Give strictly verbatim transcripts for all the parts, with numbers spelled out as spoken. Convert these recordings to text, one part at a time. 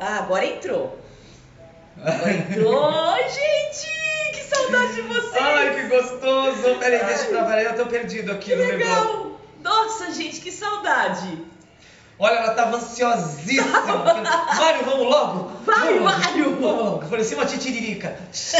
Ah, agora entrou. Agora entrou, gente! Que saudade de vocês! Ai, que gostoso! Peraí, deixa pra valer, eu tô perdido aqui Que no legal! negócio. Nossa, gente, que saudade! Olha, ela tava ansiosíssima. Mário, vamos logo? Vai, vamos, Mário! Vamos logo. Parecia uma titiririca.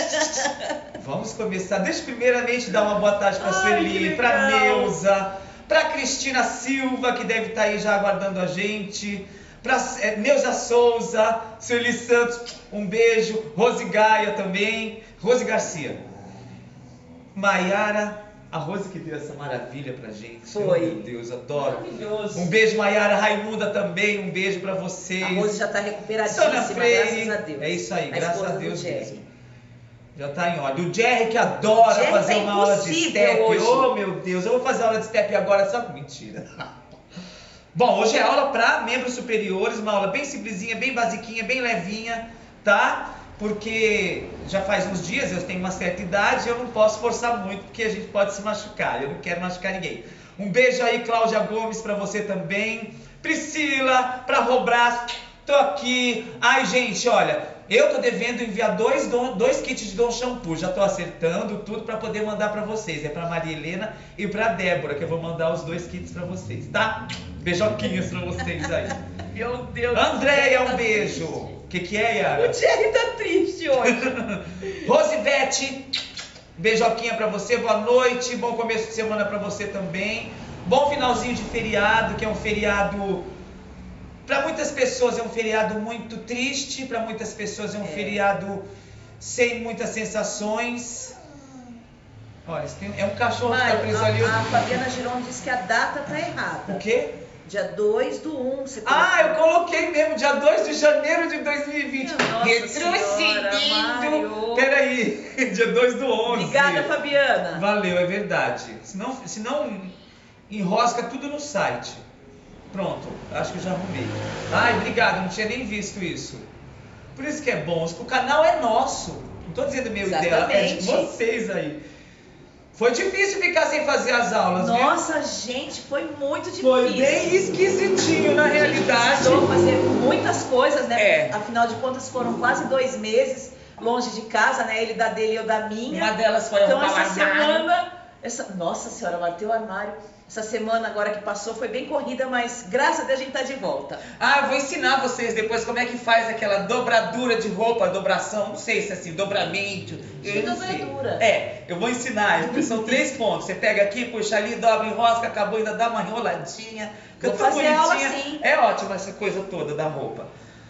Vamos começar. Deixa eu primeiramente dar uma boa tarde pra Ai, Sueli, que pra legal. Neuza, pra Cristina Silva, que deve estar aí já aguardando a gente, pra é, Neuza Souza, Sueli Santos, um beijo, Rose Gaia também, Rose Garcia, Maiara, a Rose que deu essa maravilha pra gente. Foi. Oh, meu Deus, adoro. Maravilhoso. Um beijo, Maiara. Raimunda também, um beijo pra vocês. A Rose já tá recuperadíssima, Sônia Freire, graças a Deus. é isso aí, A graças esposa a do Deus Jerry. mesmo. Já tá em ordem. O Jerry que adora Jerry fazer tá uma aula de impossível step. hoje. Oh, meu Deus, eu vou fazer aula de step agora, só que mentira. Bom, hoje é aula para membros superiores, uma aula bem simplesinha, bem basiquinha, bem levinha, tá? Porque já faz uns dias, eu tenho uma certa idade, eu não posso forçar muito, porque a gente pode se machucar, eu não quero machucar ninguém. Um beijo aí, Cláudia Gomes, pra você também. Priscila, pra Robras, tô aqui. Ai, gente, olha, eu tô devendo enviar dois, don, dois kits de Dom Shampoo, já tô acertando tudo pra poder mandar pra vocês. É pra Maria Helena e pra Débora, que eu vou mandar os dois kits pra vocês, tá? Beijoquinhas pra vocês aí. Meu Deus. Andréia, um tá beijo. triste. O que que é, Yara? O Jerry tá triste hoje. Rosivete, beijoquinha pra você, boa noite, bom começo de semana pra você também. Bom finalzinho de feriado, que é um feriado, pra muitas pessoas é um feriado muito triste, pra muitas pessoas é um É. feriado sem muitas sensações. Olha, tem- é um cachorro que tá Mário, preso a, ali. a Fabiana Giron disse que a data tá errada. O quê? Dia dois do um, você Ah, eu coloquei mesmo, dia dois de janeiro de dois mil e vinte. Nossa Retrocedindo. Senhora, Mário. Peraí, dia dois do onze. Obrigada, Fabiana. Valeu, é verdade. Senão, senão enrosca tudo no site. Pronto, acho que eu já arrumei. Ai, obrigado, não tinha nem visto isso. Por isso que é bom, o canal é nosso. Não tô dizendo meu e dela, é de Exatamente. vocês aí. Foi difícil ficar sem fazer as aulas, viu? Nossa, gente, foi muito difícil. Foi bem esquisitinho na realidade. Precisou fazer muitas coisas, né? É. Afinal de contas, foram quase dois meses longe de casa, né? Ele da dele e eu da minha. Uma delas foi Então, arrumar essa o armário. semana... Essa, nossa senhora, bateu o armário. Essa semana agora que passou foi bem corrida, mas graças a Deus a gente tá de volta. Ah, eu vou ensinar vocês depois como é que faz aquela dobradura de roupa, dobração, não sei se é assim, dobramento. Que eu não sei. dobradura? É, eu vou ensinar, são três pontos. Você pega aqui, puxa ali, dobra, enrosca, acabou, ainda dá uma enroladinha. Fica Vou tão fazer aula bonitinha. sim. É ótima essa coisa toda da roupa.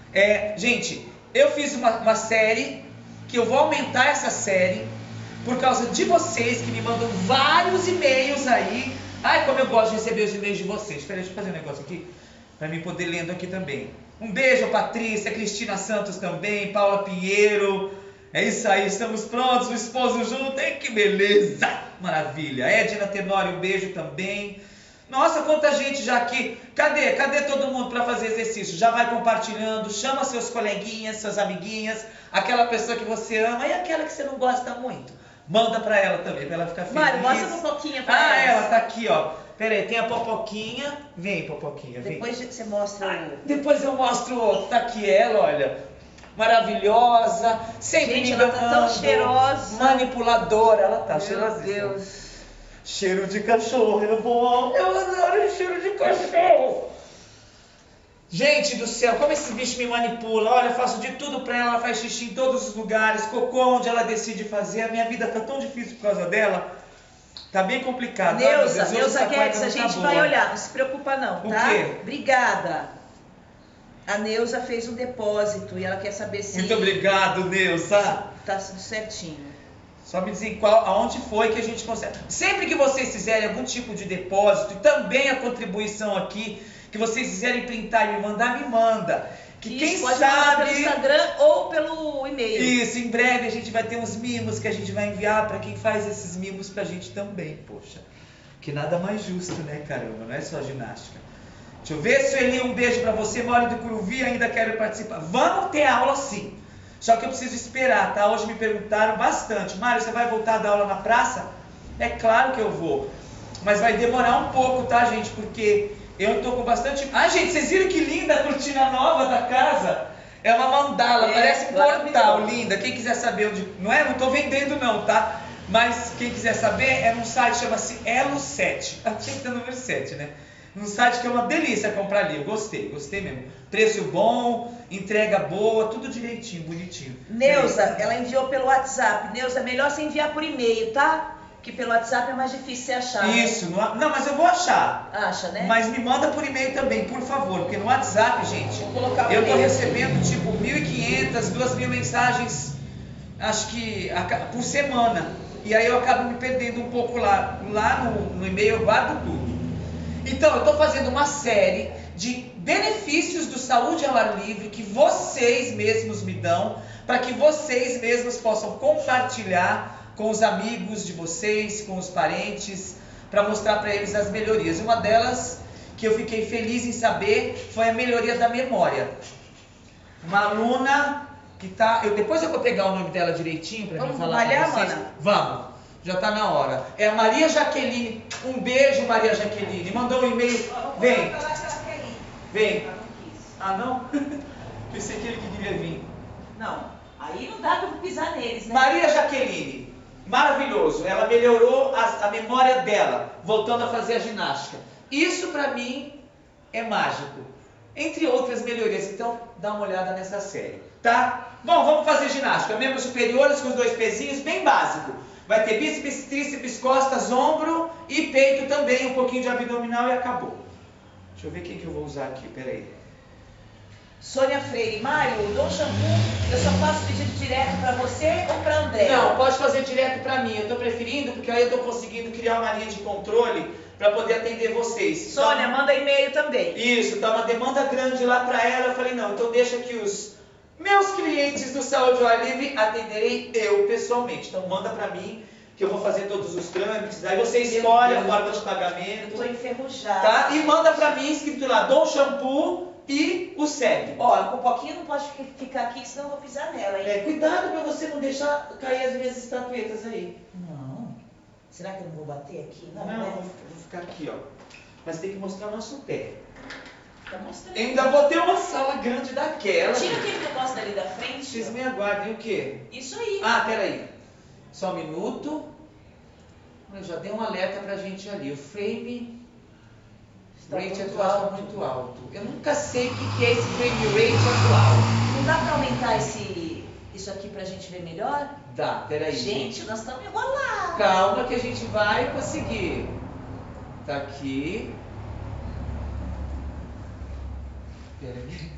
É, gente, eu fiz uma, uma série, que eu vou aumentar essa série, por causa de vocês que me mandam vários e-mails aí. Ai, como eu gosto de receber os e-mails de vocês. Espera, deixa eu fazer um negócio aqui, para mim poder lendo aqui também. Um beijo, Patrícia, Cristina Santos também, Paula Pinheiro. É isso aí, estamos prontos, o esposo junto. Ai, que beleza, maravilha. Edna Tenório, um beijo também. Nossa, quanta gente já aqui. Cadê? Cadê todo mundo para fazer exercício? Já vai compartilhando, chama seus coleguinhas, suas amiguinhas, aquela pessoa que você ama e aquela que você não gosta muito. Manda pra ela também, pra ela ficar feliz. Mário, mostra a Popoquinha pra Ah, elas. ela tá aqui, ó. Pera aí, tem a Popoquinha. Vem, Popoquinha, vem. Depois você mostra Ai, o... depois eu mostro o outro. Tá aqui ela, olha. Maravilhosa, sempre Gente, me ela tá tão enganando, cheirosa. Manipuladora, ela tá Meu cheirosíssima. Deus. Cheiro de cachorro é bom. Eu adoro cheiro de cachorro. Gente do céu, como esse bicho me manipula. Olha, eu faço de tudo pra ela, ela faz xixi em todos os lugares, cocô onde ela decide fazer. A minha vida tá tão difícil por causa dela. Tá bem complicado. Ai, meu Neuza, Deus, hoje Neuza essa quarta Guedes, a não tá gente boa. vai olhar, não se preocupa não, O tá? quê? Obrigada. A Neuza fez um depósito e ela quer saber se Muito obrigado, Neuza. tá tudo certinho. Só me dizer qual, aonde foi que a gente consegue. Sempre que vocês fizerem algum tipo de depósito, e também a contribuição aqui, que vocês quiserem printar e me mandar, me manda. Que Isso, quem pode mandar pelo sabe... Instagram ou pelo e-mail. Isso, em breve a gente vai ter uns mimos que a gente vai enviar para quem faz esses mimos pra gente também, poxa. Que nada mais justo, né, caramba? Não é só ginástica. Deixa eu ver, Sueli, um beijo pra você. Mário do Curuvi, ainda quero participar. Vamos ter aula sim. Só que eu preciso esperar, tá? Hoje me perguntaram bastante. Mário, você vai voltar a dar aula na praça? É claro que eu vou. Mas vai demorar um pouco, tá, gente? Porque eu tô com bastante... Ah, gente, vocês viram que linda a cortina nova da casa? É uma mandala, É, parece um maravilhoso. portal, linda. Quem quiser saber onde... Não é? Não tô vendendo não, tá? Mas quem quiser saber, é num site que chama-se Elo sete. Ah, tinha que ter o número sete, né? Num site que é uma delícia comprar ali. Eu gostei, gostei mesmo. Preço bom, entrega boa, tudo direitinho, bonitinho. Neuza, É. ela enviou pelo WhatsApp. Neuza, é melhor você enviar por e-mail, tá? Que pelo WhatsApp é mais difícil você achar. né? Isso, não, não, mas eu vou achar. Acha, né? Mas me manda por e-mail também, por favor, porque no WhatsApp, gente, Vou colocar o eu tô e-mail. recebendo tipo mil e quinhentas, duas mil mensagens, acho que a ca- por semana. E aí eu acabo me perdendo um pouco lá. Lá no, no e-mail eu guardo tudo. Então, eu tô fazendo uma série de benefícios do saúde ao ar livre que vocês mesmos me dão, para que vocês mesmos possam compartilhar com os amigos de vocês, com os parentes, para mostrar para eles as melhorias. Uma delas que eu fiquei feliz em saber foi a melhoria da memória. Uma aluna que tá, eu depois eu vou pegar o nome dela direitinho para mim Vamos falar para malhar, vocês. mana? Vamos. Já tá na hora. É a Maria Jaqueline. Um beijo, Maria Jaqueline. Mandou um e-mail. Vem. Vem. Ah, não? Pensei que ele que queria vir. Não, aí não dá pra pisar neles, né? Maria Jaqueline, maravilhoso. Ela melhorou a, a memória dela, voltando a fazer a ginástica. Isso pra mim é mágico. Entre outras melhorias. Então, dá uma olhada nessa série, tá? Bom, vamos fazer ginástica. Membros superiores com os dois pezinhos, bem básico. Vai ter bíceps, tríceps, costas, ombro e peito também, um pouquinho de abdominal e acabou. Deixa eu ver quem que eu vou usar aqui, peraí. Sônia Freire, Mário, o Dom Shampoo, eu só faço pedido direto pra você ou pra André? Não, pode fazer direto pra mim. Eu tô preferindo, porque aí eu tô conseguindo criar uma linha de controle para poder atender vocês. Sônia, Então, manda e-mail também. isso, tá uma demanda grande lá para ela. Eu falei, não, então deixa que os meus clientes do Saúde ao Ar Livre atenderei eu pessoalmente. Então manda para mim que eu vou fazer todos os trâmites. Aí você escolhe a forma de Eu pagamento, tô enferrujada. tá? E manda para mim escrito lá, Dom Shampoo e o C E P. Ó, a Popoquinha não pode fi- ficar aqui, senão eu vou pisar nela, hein? É, cuidado para você não deixar cair as minhas estatuetas aí. Não. Será que eu não vou bater aqui? Não, Não, né? eu vou, eu vou ficar aqui, ó. Mas tem que mostrar o nosso pé. Tá mostrando. Ainda vou ter uma sala grande daquela. Tira aquele negócio dali da frente. Vocês ó. me aguardem o quê? Isso aí. Ah, peraí. Só um minuto. Eu já dei um alerta pra gente ali. O frame Está rate muito atual está alto. muito alto. Eu nunca sei o que que é esse frame rate atual. Não dá pra aumentar esse, isso aqui pra gente ver melhor? Tá, peraí. Gente, nós estamos enrolados. Calma que a gente vai conseguir. Tá aqui. Peraí.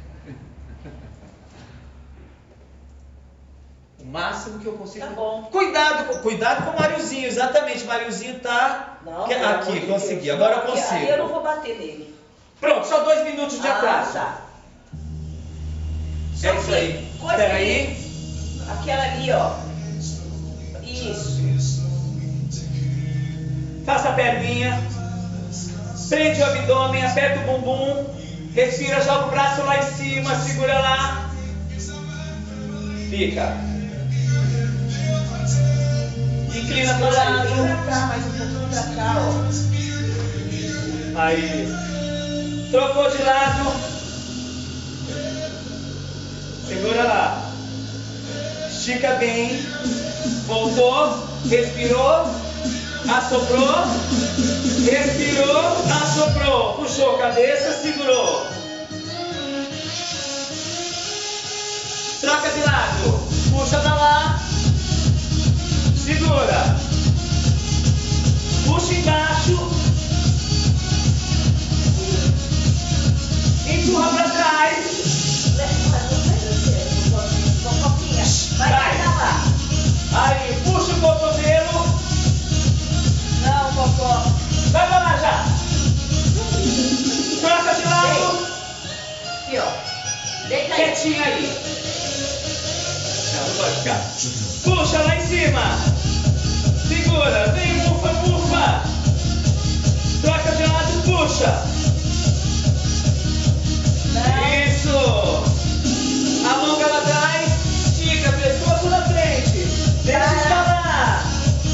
O máximo que eu consigo. Tá bom. Cuidado, com- cuidado com o Mariozinho, exatamente. O Mariozinho tá. Não, Que- pelo amor aqui, de consegui. Deus. Agora eu Aqui- consigo. Aí eu não vou bater nele. Pronto, só dois minutos de Ah, atraso. tá. Só É isso que aí. coisa Peraí. que- Aquela ali, ó. Isso. Faça a perninha. Prende o abdômen, aperta o bumbum. Respira, joga o braço lá em cima, segura lá. Fica. Inclina pro Um pouquinho lado. pra cá, mais um pouquinho pra cá, ó. Aí. Trocou de lado. Segura lá. Estica bem. Voltou. Respirou. Assoprou. Respirou. Assoprou. Puxou a cabeça. Segurou. Troca de lado. Puxa pra lá. Segura. Puxa embaixo. Empurra pra trás. Fofoquinha, vai Vai. pegar lá. Aí, puxa o cotovelo. Não, Fofó. Vai pra lá já. Troca de lado. Aqui, ó. Deita aí. Quietinho aí. Não, não pode ficar. Puxa lá em cima. Segura. Vem, bufa, bufa. Troca de lado, puxa. Não. Isso. A mão pra trás. Estica, pescoço na frente. Deixa escalar.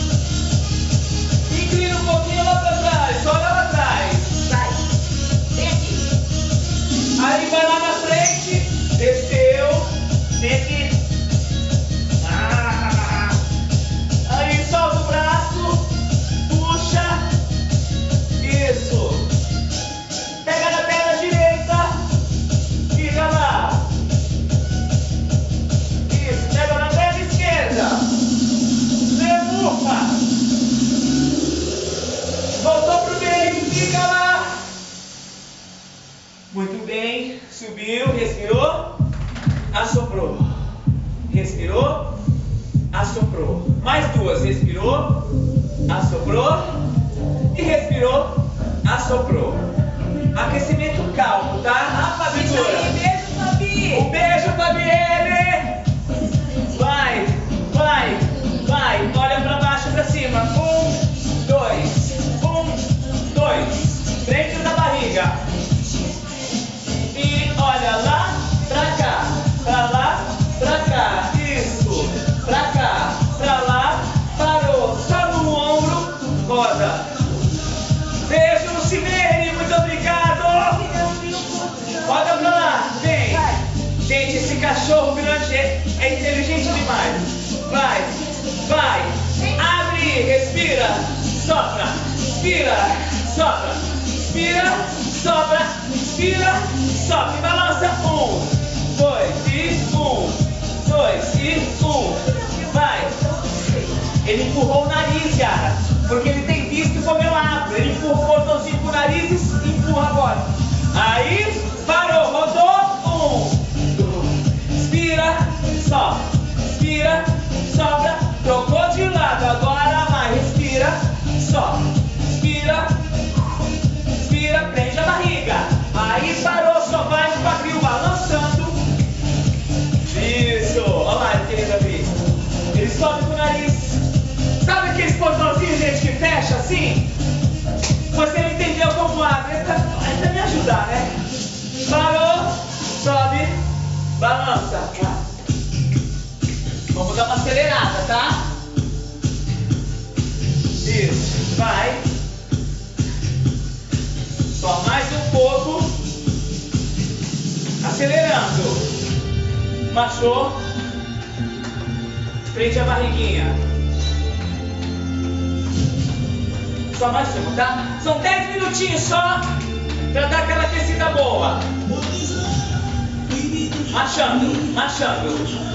Inclina um pouquinho lá pra trás. Olha lá atrás. Vai. Vem aqui. Aí vai lá na frente. Desceu. Sentiu, respirou, assoprou. Respirou, assoprou. Mais duas, respirou, assoprou e respirou, assoprou. Aquecimento calmo, tá? Ah, Fabi, tá aí. Beijo, Fabi. Um beijo, Fabienne. Vai, vai, vai. Olha pra baixo, pra cima. Um, dois. Um, dois. Frente da barriga. E olha lá, pra cá. Pra lá, pra cá. Isso. Pra cá, pra lá. Parou. Só no ombro. Roda. Beijo, Lucimene. Muito obrigado. Roda pra lá. Vem. Gente, esse cachorro grande é, é inteligente demais. Vai, vai. Abre, respira, sopra, inspira, sopra, inspira, sopra, inspira, sopra. E balança. Um, dois e um, dois e um. Vai. Ele empurrou o nariz, cara, porque ele tem visto como eu abro. Ele empurrou o botãozinho pro nariz e empurra agora. Aí, parou, rodou. Um. Inspira, sopra, inspira, sopra, trocou de lado, agora vai, respira, sopra, inspira, inspira, prende a barriga, aí parou, só vai no quadril balançando, isso, olha lá, querida Vi, ele sobe com o nariz, sabe aqueles botãozinhos, gente, que fecha assim? Você não entendeu como abre, ele vai me ajudar, né? Parou, sobe, balança. Vamos dar uma acelerada, tá? Isso. Vai. Só mais um pouco. Acelerando. Baixou. Frente a barriguinha. Só mais uma, tá? São dez minutinhos só pra dar aquela aquecida boa. Marchando, marchando.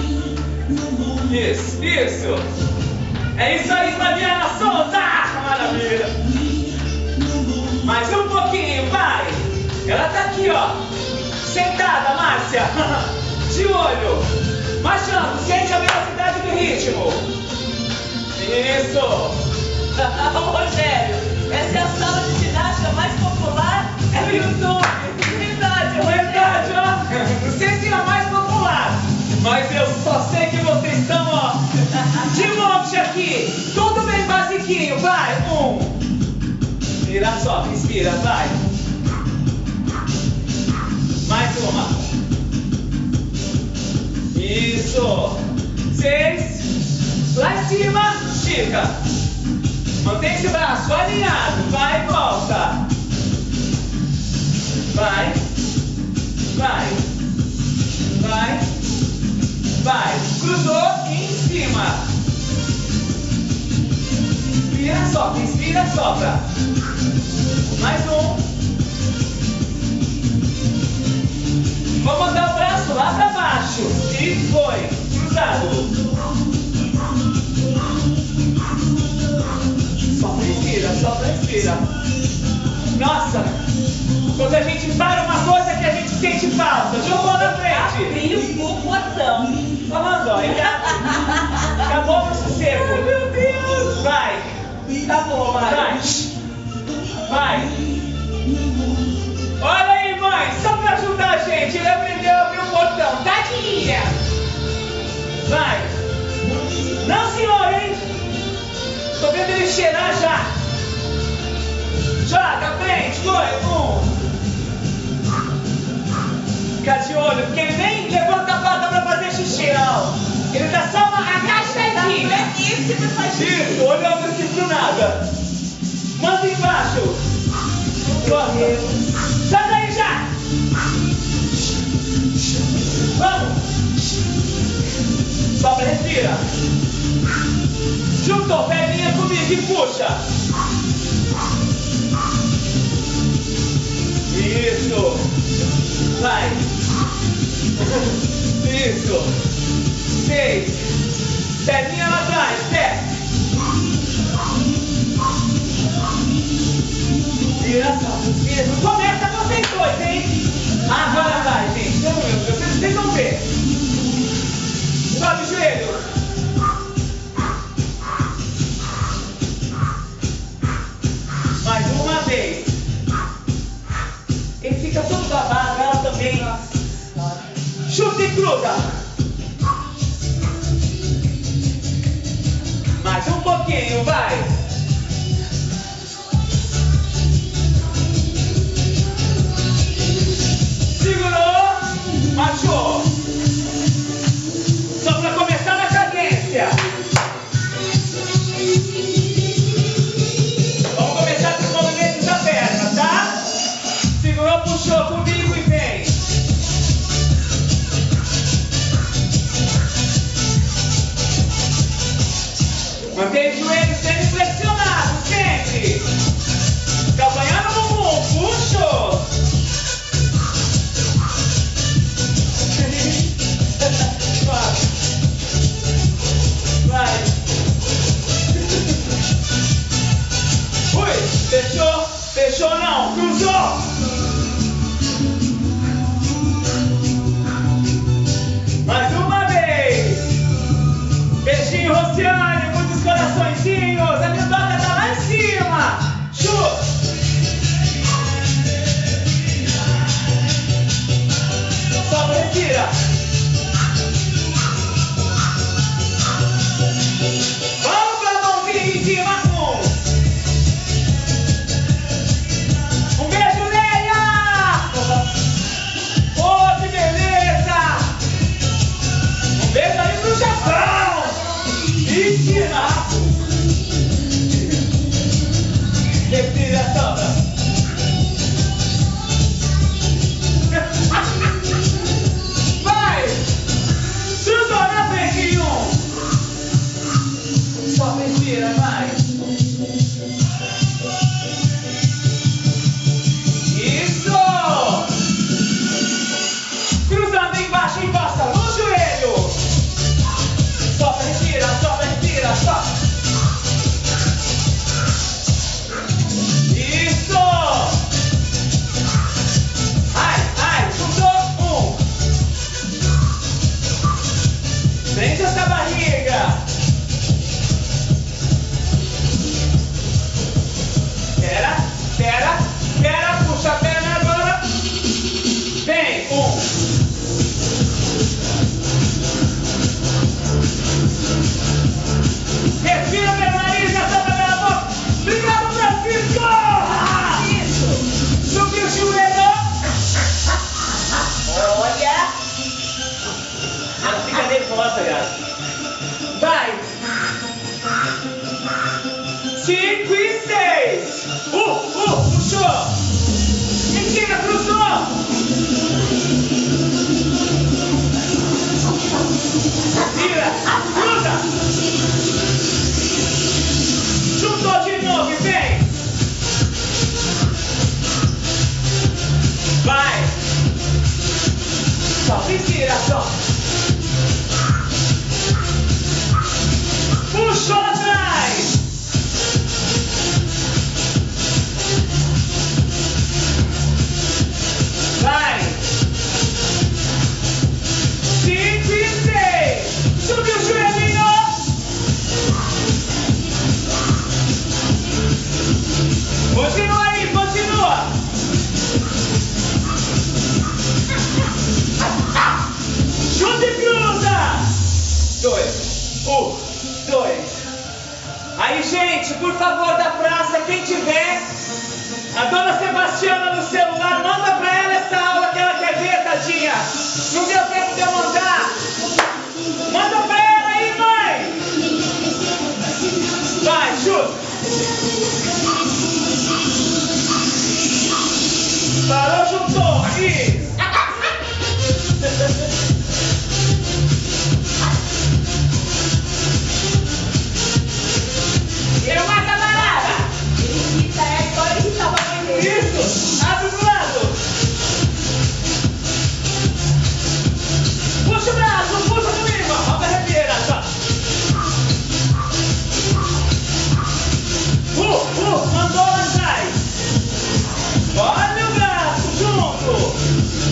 Isso, isso. É isso aí, Fabiana Souza. Maravilha. Mais um pouquinho, vai. Ela tá aqui, ó. Sentada, Márcia. De olho. Marchando, sente a velocidade do ritmo. Isso. Ô, Rogério, essa é a sala de ginástica mais popular É no YouTube. Verdade, Verdade, ó. Não sei se é a mais popular, mas eu só sei que vocês estão, ó, de monte aqui. Tudo bem basiquinho, vai. Um. Inspira, sobe, inspira, vai. Mais uma. Isso. Seis. Lá em cima, estica. Mantém esse braço alinhado, vai e volta. Vai, vai, vai, vai. Cruzou e em cima. Inspira, sopra, inspira, sopra. Mais um. Vou mandar o braço lá pra baixo. E foi. Cruzado. Sopra, inspira, sopra, inspira. Nossa! Quando a gente para uma coisa que a gente sente falta, jogou na frente. Abriu o portão. Falando, ó, ele abre. Acabou o sossego. Meu Deus! Vai. Acabou, Mário. Vai. Vai. Olha aí, mãe, só pra ajudar a gente, ele aprendeu a abrir o portão. Tadinha! Vai. Não, senhor, hein? Tô vendo ele cheirar já. Joga, frente, foi, um. Fica de olho, porque ele nem levanta a pata pra fazer xixi, não. Ele tá só uma agachadinha. Tá belíssimo, faz Isso, olhando assim pro nada. Manda embaixo. Vamos. Sai daí já. Vamos. Sobra, respira. Juntou, perninha comigo e puxa. Isso. Vai. Isso. Seis. Perninha lá atrás. Desce. Vira só. Isso. Começa vocês dois, hein? Agora vai, gente. chuta e cruza. Mais um pouquinho, vai. Segurou, marchou. Só para começar na cadência. Vamos começar com os movimentos da perna, tá? Segurou, puxou comigo e vem. Mantém os joelhos sempre flexionados, sempre. Calcanhar no bumbum, puxou. Vai. Vai. Ui, fechou, fechou não, cruzou. Mais uma vez. Beijinho, Rociane, muitos coraçõezinhos. A minhoca tá lá em cima. Chuta. Sobe, respira. Vamos pra mãozinha em cima. Um. Um beijo, Leia. Oh, que beleza. Um beijo ali pro Japão. Ensina. Respira, sobra. Vai. Cruzou na frente, um. Só respira, vai. Isso. Cruzando embaixo, encosta no joelho. Só respira, só respira, só. Isso. Ai, ai, juntou, um. Prende essa barriga. Pera, pera, pera, puxa a perna agora. Vem, um. Respira pelo nariz, já solta pela boca. Obrigado, Francisco! Isso! Subiu o joelho. Olha. Ela fica nervosa, gata. Vai. Cinco e seis. Uh, uh, puxou. Mentira, cruzou. Vira, cruza. Juntou de novo e vem. Vai. Só respira, só. Puxou atrás. Vai. Cinco e seis. Subiu o joelhinho. Continua aí, continua. Chuta e cruza. Dois. Um, dois. Aí, gente, por favor, da praça, quem tiver, a dona Sebastiana no celular, manda pra ela essa aula que ela quer ver, tadinha. Não deu tempo de eu mandar. Manda pra ela aí, mãe. Vai, chuta. Parou, juntou. Isso. Eu mato a barata. Ele irrita, é igual ele irritava a mãe dele. Isso. Abre pro lado. Puxa o braço, puxa comigo. Ó, pra respira, só. Uh, uh, mandou lá atrás. Olha o braço junto.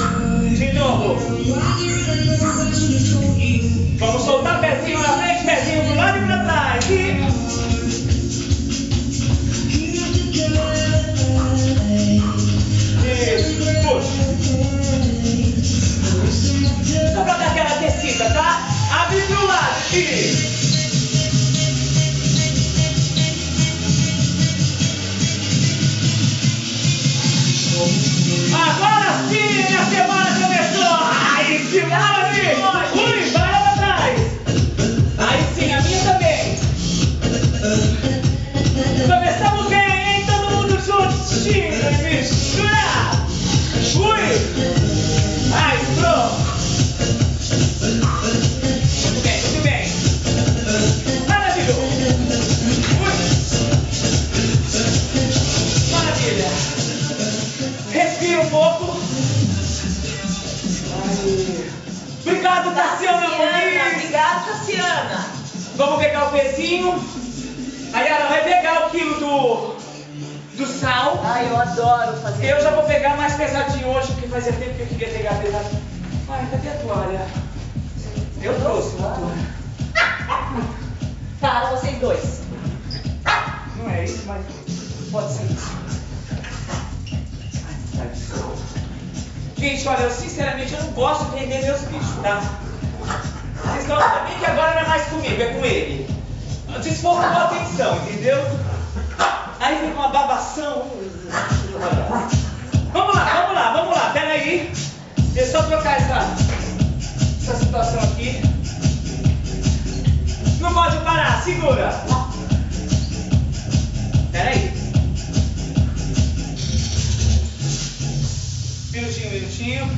De novo. Vamos soltar pezinho na frente, pezinho pro lado e pra trás. E... Isso, puxa. Só pra dar aquela aquecida, tá? Abre pro lado. E... Agora sim, a semana começou! Ai, que maravilha! Ui, vai lá atrás! Aí sim, a minha também! Começamos bem, hein? Todo mundo juntinho e misturar! Ui! Ai, pronto! Muito bem, muito bem! Maravilhoso! Ui! Maravilha! Respira um pouco. Ai. Obrigado, Tassiana Muniz. Obrigada, Tassiana. Vamos pegar o pezinho. Aí ela vai pegar o quilo do, do sal. Ai, eu adoro fazer. Eu já vou pegar mais pesadinho hoje, porque fazia tempo que eu queria pegar pesadinho. Ai, cadê a toalha? Eu trouxe uma toalha. Para vocês dois. Não é isso, mas pode ser isso. Gente, olha, eu sinceramente eu não gosto de prender meus bichos, tá? Vocês estão sabendo que agora não é mais comigo, é com ele. Desfocou a atenção, entendeu? Aí vem uma babação. Vamos lá, vamos lá, vamos lá, pera aí. Deixa eu só trocar essa, essa situação aqui. Não pode parar, segura. Pera aí. Minutinho, minutinho.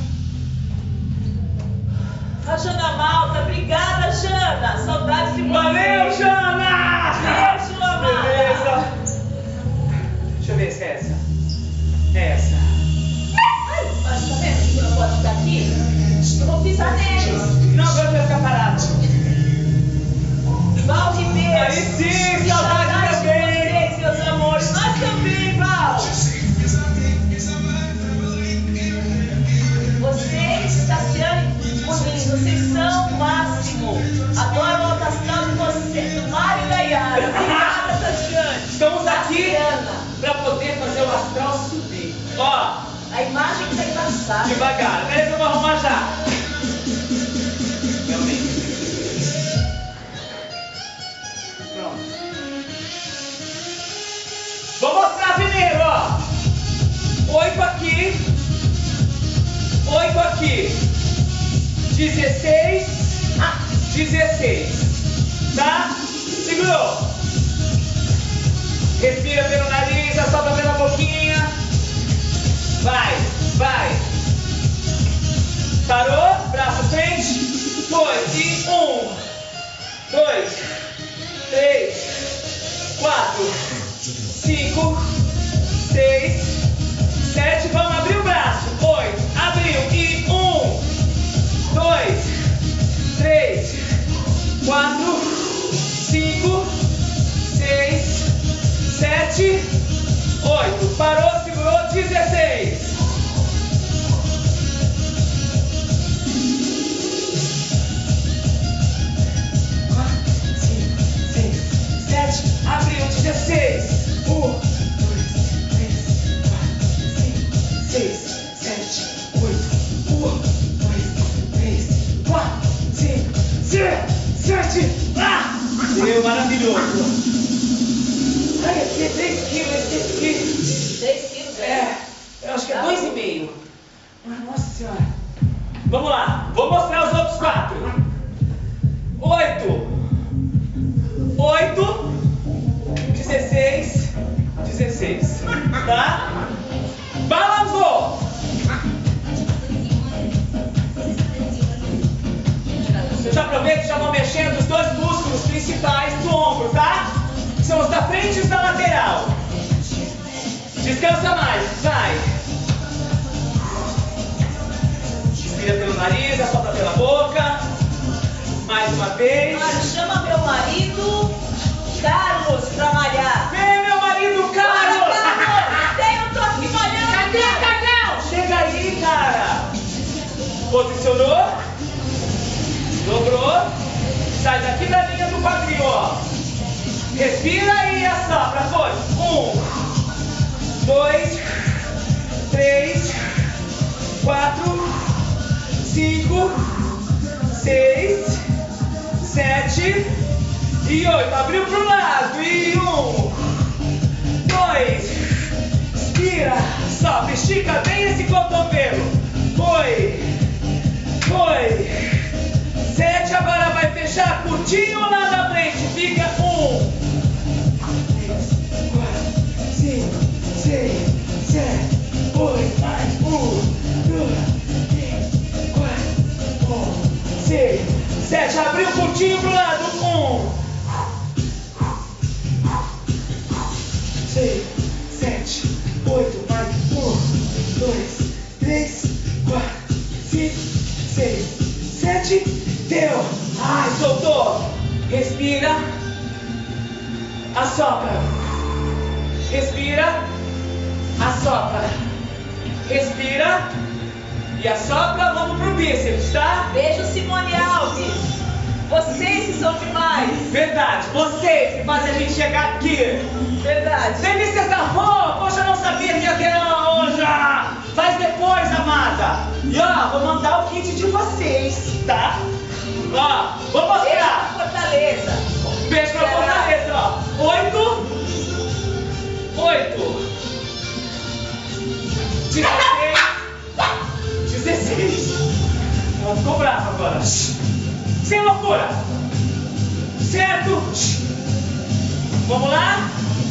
A Jana Malta, obrigada, Jana. Saudades de você. Valeu, Jana! Beijo, amada. Beleza. Deixa eu ver se é essa. É essa. Ai, mas tá vendo que não pode ficar aqui? Eu vou pisar neles. Não, agora vai ficar parado. Val Ribeiro. Aí sim, saudade de também. vocês, meus amores. Nós também, Val. Vocês, Tassiane, Muniz, vocês são o máximo. Adoro o alto astral de vocês, do Mário e da Yara. Obrigada, Tassiane. Estamos aqui Tassiana. para poder fazer o astral subir. Ó, A imagem que tá embaçada. devagar. Peraí que eu vou arrumar já. Realmente. Pronto. Vou mostrar primeiro, ó. Oito aqui. Oito aqui. Dezesseis. Dezesseis. Tá? Segurou. Respira pelo nariz, solta pela boquinha. Vai, vai. Parou, braço frente. Foi. E um, dois, três, quatro, cinco, seis, sete. Vamos abrir o braço. Oito. Abriu. E um, dois, três, quatro, cinco, seis, sete, oito. Parou, segurou. Dezesseis. Quatro, cinco, seis, sete. Abriu. Dezesseis. Um, dois, três, quatro, cinco, seis, sete, oito. Um, dois, três, quatro, cinco, seis, sete. Ah! Deu, maravilhoso. Ai, aqui é três quilos, esse aqui. três quilos, É, eu acho que é dois e meio. Nossa senhora. Vamos lá, vou mostrar os outros quatro. Oito. Oito. Dezesseis. Dezesseis. Tá? Balançou. Eu já aproveito e já vou mexendo os dois músculos principais do ombro, tá? São os da frente e os da lateral. Descansa mais, vai. Inspira pelo nariz, assopra pela boca. Mais uma vez. Mário, chama meu marido Carlos pra malhar. Vem, meu marido Carlos! Bora, Carlos! Tem, eu tô aqui malhando. Cadê, Cacau? Chega aí, cara. Posicionou. Dobrou. Sai daqui da linha do quadril, ó. Respira e assopra. Foi. Um, dois, três, quatro, cinco, seis, sete e oito. Abriu pro lado. E um, dois. Inspira. Sopra. Estica bem esse cotovelo. Foi. Foi. Sete, agora vai fechar curtinho lá na frente. Fica um, três, quatro, cinco, seis, sete, oito, mais um, dois, três, quatro, um, seis, sete. Abriu curtinho pro lado. Um, seis, sete, oito, mais um, dois, três, quatro, cinco, seis, sete. Deu. Ai, soltou. Respira. Assopra. Respira. Assopra. Respira. E assopra. Vamos pro bíceps, tá? Beijo, Simone Alves. Vocês que são demais. Verdade. Vocês que fazem a gente chegar aqui. Verdade. Delícias da Rô. Poxa, eu não sabia que ia ter ela hoje. Faz depois, amada. E ó, vou mandar o kit de vocês, tá? Ó, vou mostrar. Beijo pra Fortaleza. Beijo pra Fortaleza, ó. Oito. Oito. Dezesseis. Dezesseis. Ela ficou brava agora. Sem loucura. Certo? Vamos lá?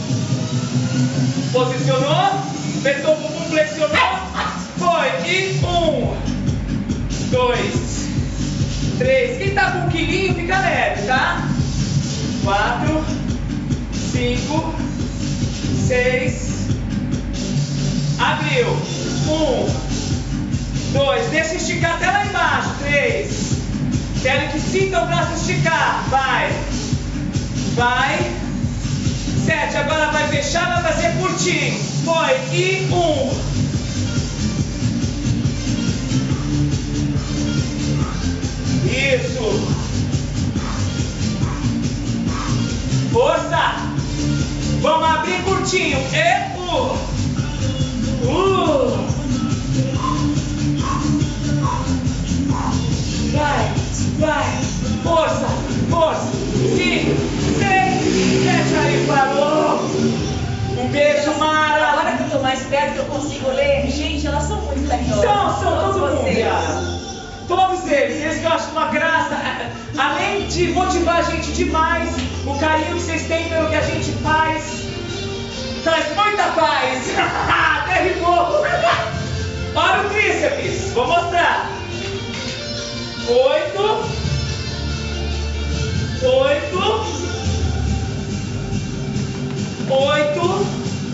Posicionou. Apertou o bumbum, flexionou. Foi. E um. Dois. Três. Quem tá com um quilinho fica leve, tá? Quatro, cinco, seis. Abriu. Um, dois. Deixa esticar até lá embaixo. Três. Quero que sinta o braço esticar. Vai. Vai. Sete. Agora vai fechar, vai fazer curtinho. Foi. E um. Isso. Força. Vamos abrir curtinho. E um. Uh. Vai, vai. Força, força. Cinco, seis, sete. Aí, parou. Um beijo, Mara. Agora que eu tô mais perto, eu consigo ler. Gente, elas são muito carinhosas. São, são Todos todo mundo, vocês. Yara. Todos eles, eles que eu acho uma graça, além de motivar a gente demais, o carinho que vocês têm pelo que a gente faz, traz muita paz. Derribou. Olha o tríceps, vou mostrar. Oito, oito, oito,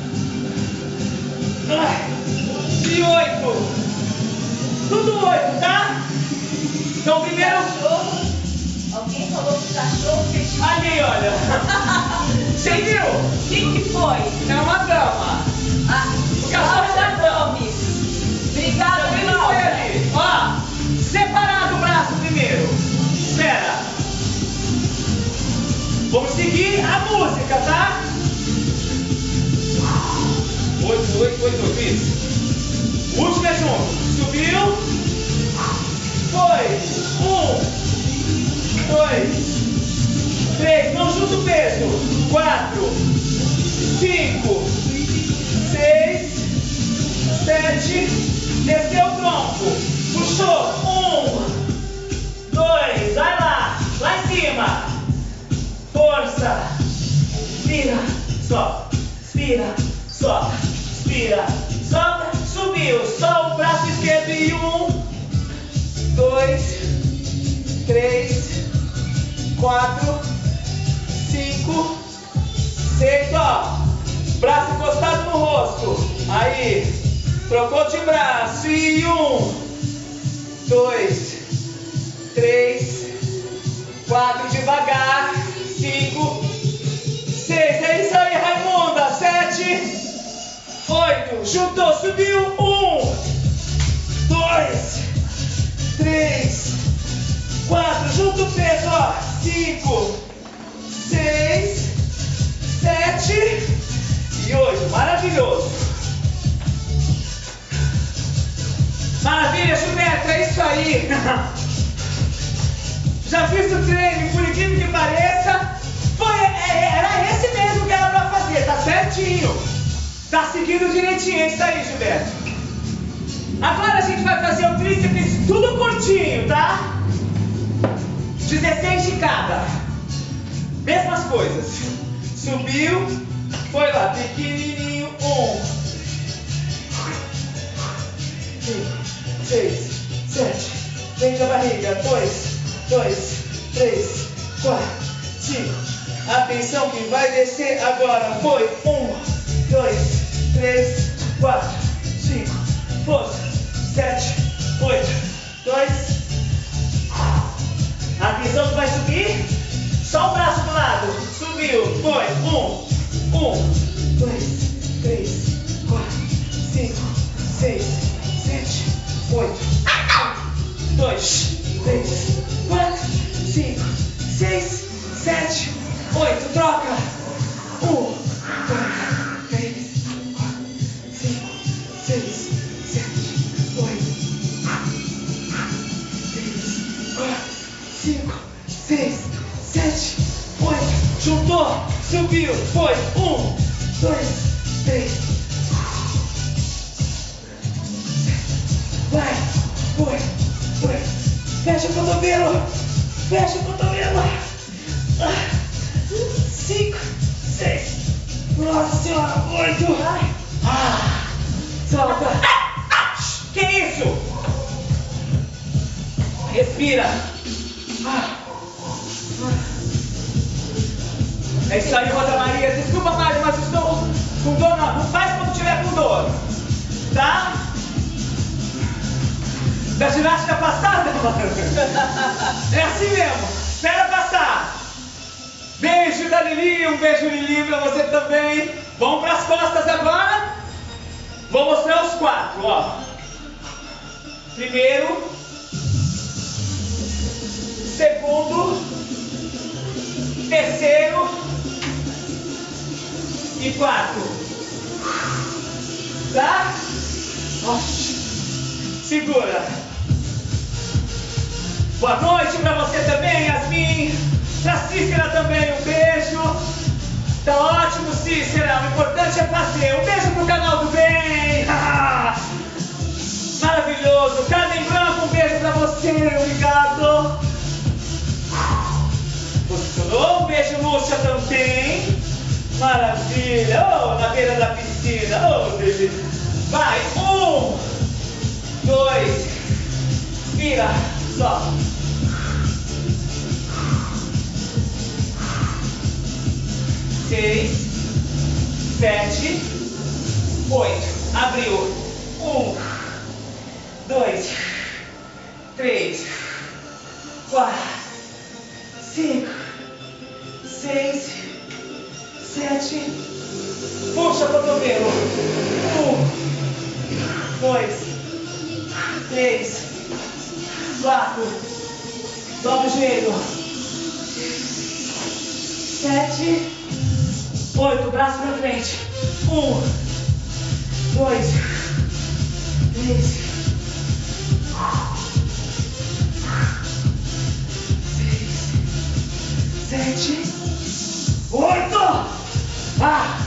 e oito. Tudo oito, tá? Então primeiro... Cachorro. Alguém falou que o cachorro fechou. Ali, olha. Você viu? Quem que foi? É uma dama. Ah, O cachorro Cláudia da Gomes. Obrigada, Também não foi Cláudia. ali. Ó, separado o braço primeiro. Espera. Vamos seguir a música, tá? Oito, oito, oito, oito, isso. Último é junto. Subiu. Foi. Um. Dois. Três. Não junta o peso. Quatro. Cinco. Seis. Sete. Desceu o tronco. Puxou. Um. Dois. Vai lá. Lá em cima. Força. Inspira. Solta. Inspira. Solta. Inspira. Solta. Subiu. Só o braço esquerdo e um. Dois. Três. Quatro. Cinco. Seis. Ó. Braço encostado no rosto. Aí. Trocou de braço. E um. Dois. Três. Quatro. Devagar. Cinco. Seis. É isso aí, Raimunda. Sete. Oito. Juntou. Subiu. Um. Dois. Três. cinco, seis, sete e oito. Maravilhoso. Maravilha, Gilberto, é isso aí. Já fiz o treino, por incrível que pareça, foi, era esse mesmo que era pra fazer, tá certinho. Tá seguindo direitinho, é isso aí, Gilberto. Agora a gente vai fazer o tríceps tudo curtinho, tá? dezesseis de cada. Mesmas coisas. Subiu, foi lá, pequenininho, um. Cinco, seis, sete, vem a barriga, dois, dois, três, quatro, cinco. Atenção que vai descer agora, foi, um, dois, três, quatro, cinco, força, sete, oito, dois. Atenção que vai subir, só o braço do lado, subiu, foi, um, um, dois, três, quatro, cinco, seis, sete, oito, dois, três, quatro, cinco, seis, sete, oito, troca, um, dois, três, quatro, cinco, seis, sete, oito, três, quatro, cinco, seis, sete, oito, juntou, subiu, foi, um, dois, três, vai, foi, foi, fecha o cotovelo, fecha o cotovelo, cinco, seis, nossa senhora, oito, ah, solta, que isso? Respira. É isso aí, Rosa Maria. Desculpa, Mário, mas estou com dor. Não, não faz quando tiver com dor. Tá? Da ginástica passada, mano. É assim mesmo. Espera passar. Beijo da Lili. Um beijo, Lili, pra você também. Vamos pras costas agora. Vou mostrar os quatro, ó. Primeiro. Segundo, terceiro e quarto, tá? Nossa. Segura. Boa noite pra você também, Yasmin. Pra Cícera também, um beijo. Tá ótimo, Cícera. O importante é fazer. Um beijo pro canal do bem. Maravilhoso. Carmen Branco, um beijo pra você. Obrigado. Posicionou, um beijo, Lúcia também. Maravilha, oh, na beira da piscina, oh, delícia. Vai, um, dois, vira, só. Seis, sete, oito, abriu. Um, dois, três, quatro. Cinco, seis, sete, puxa o cotovelo. Um, dois, três, quatro, dobra o joelho. Sete, oito, braço pra frente. Um, dois, três, sete, oito. Ah.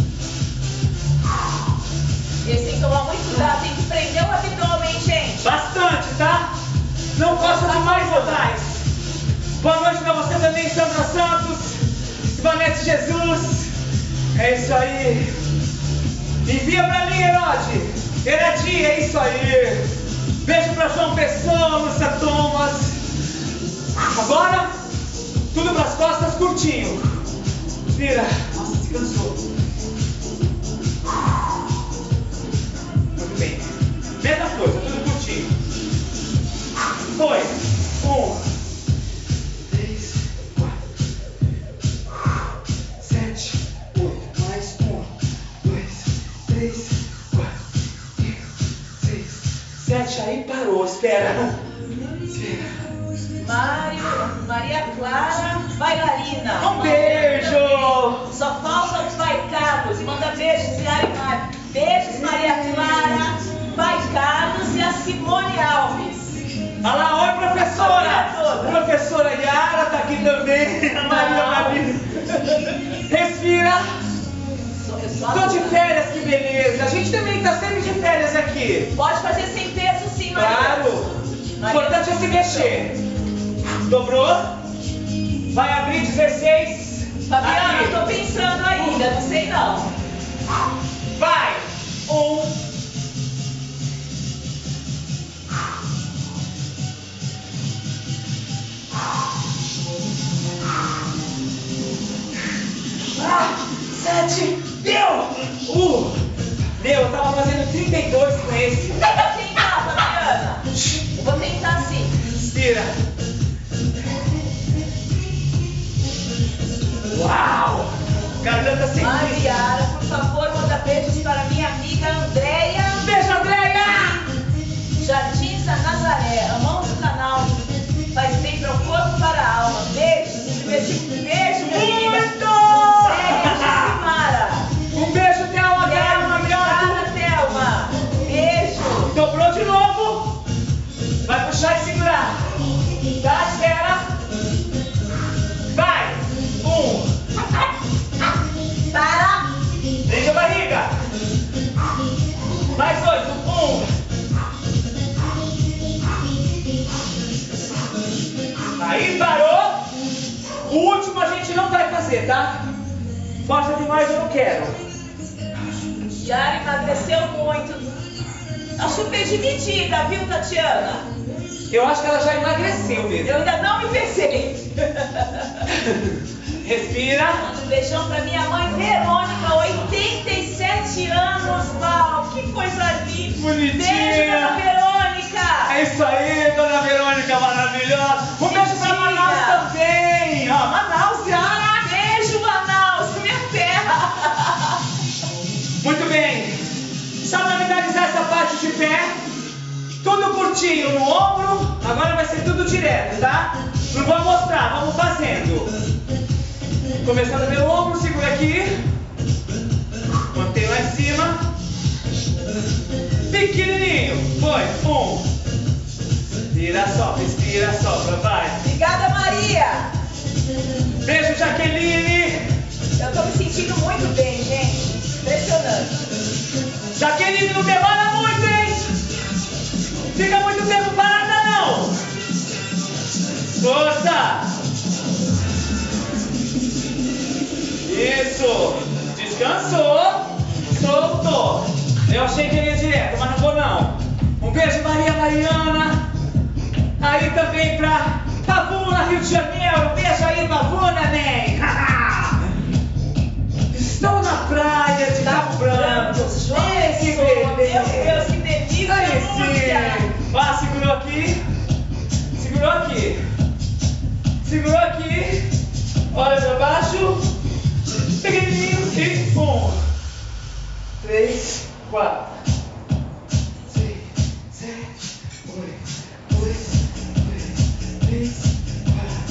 Esse tem que tomar muito cuidado, tem que prender o abdômen, gente. Bastante, tá? Não posso demais atrás. Boa noite pra você também, Sandra Santos, Ivanete Jesus. É isso aí. Envia pra mim, Herode. Herodi, é isso aí. Beijo pra João Pessoa, Lúcia Thomas. Agora, tudo pras costas, curtinho. Vira. Nossa, se cansou. Muito bem. Mesma coisa, tudo curtinho. Foi. Um. Três. Quatro. Sete. Oito. Mais um. Dois. Três. Quatro. Cinco. Seis. Sete. Aí parou. Espera. Espera. Mário, Maria Clara, bailarina. Um beijo! Só falta o pai Carlos. Manda beijos, Yara e Mário. Beijos, Maria Clara, pai Carlos e a Simone Alves. Olha lá, oi professora! Professora Yara tá aqui também. A Maria Maria. Respira. Tô de férias, que beleza. A gente também tá sempre de férias aqui. Pode fazer sem peso sim, Maria. Claro. O importante é se mexer. Dobrou? Vai abrir dezesseis. Fabiana, Aqui. tô pensando ainda, não sei não. Vai. Um. Ah, sete. Deu. Uh. Deu, eu tava fazendo trinta e dois com esse. Eu vou tentar, Fabiana. Eu vou tentar sim. Inspira. Uau! Garganta sem Mariara, por favor, manda beijos para minha amiga Andréia. Beijo, Andréia! Jardins da Nazaré, amamos o canal. Faz bem para o corpo e para a alma. Beijos. Beijo, beijo, minha querida. Muito! Andréia Jucimara. Um beijo, Thelma, Thelma, Obrigada, Thelma. Beijo. Dobrou de novo. Vai puxar e segurar. Tá, espera. Vai. Um. Para. Deixa a barriga. Mais oito. Um. Aí parou. O último a gente não vai fazer, tá? Força demais eu não quero. Yara emagreceu muito. Tá super dividida, viu, Tatiana? Eu acho que ela já emagreceu mesmo. Eu ainda não me pensei. Respira. Manda um beijão pra minha mãe Verônica, oitenta e sete anos, Val. Que coisa linda. Bonitinha. Beijo, dona Verônica. É isso aí, dona Verônica maravilhosa. Um beijo pra Manaus também. Ó, Manaus, Yara. Beijo, Manaus, minha terra. Muito bem. Só pra finalizar essa parte de pé, tudo curtinho no ombro. Agora vai ser tudo direto, tá? Não vou mostrar, vamos fazendo. Começando pelo ombro, segura aqui. Mantém lá em cima. Pequenininho. Foi. Um. Respira, sopra, respira, sopra. Vai. Obrigada, Maria. Beijo, Jaqueline. Eu tô me sentindo muito bem, gente. Impressionante. Jaqueline, não demora muito, hein? Fica muito tempo parada, não. Força. Isso. Descansou. Soltou. Eu achei que ele ia direto, mas não vou não. Um beijo, Maria Mariana. Aí também pra Pavuna, Rio de Janeiro. Beijo aí, Pavuna, nem. Estou na praia de Cabo Branco. Ei, que beleza. Meu Deus, que delícia. Aí sim. Ó, segurou aqui. Segurou aqui. Segurou aqui. Olha pra baixo. Pequenininho e um. Três, quatro. Seis, sete, oito, dois, três, três, quatro.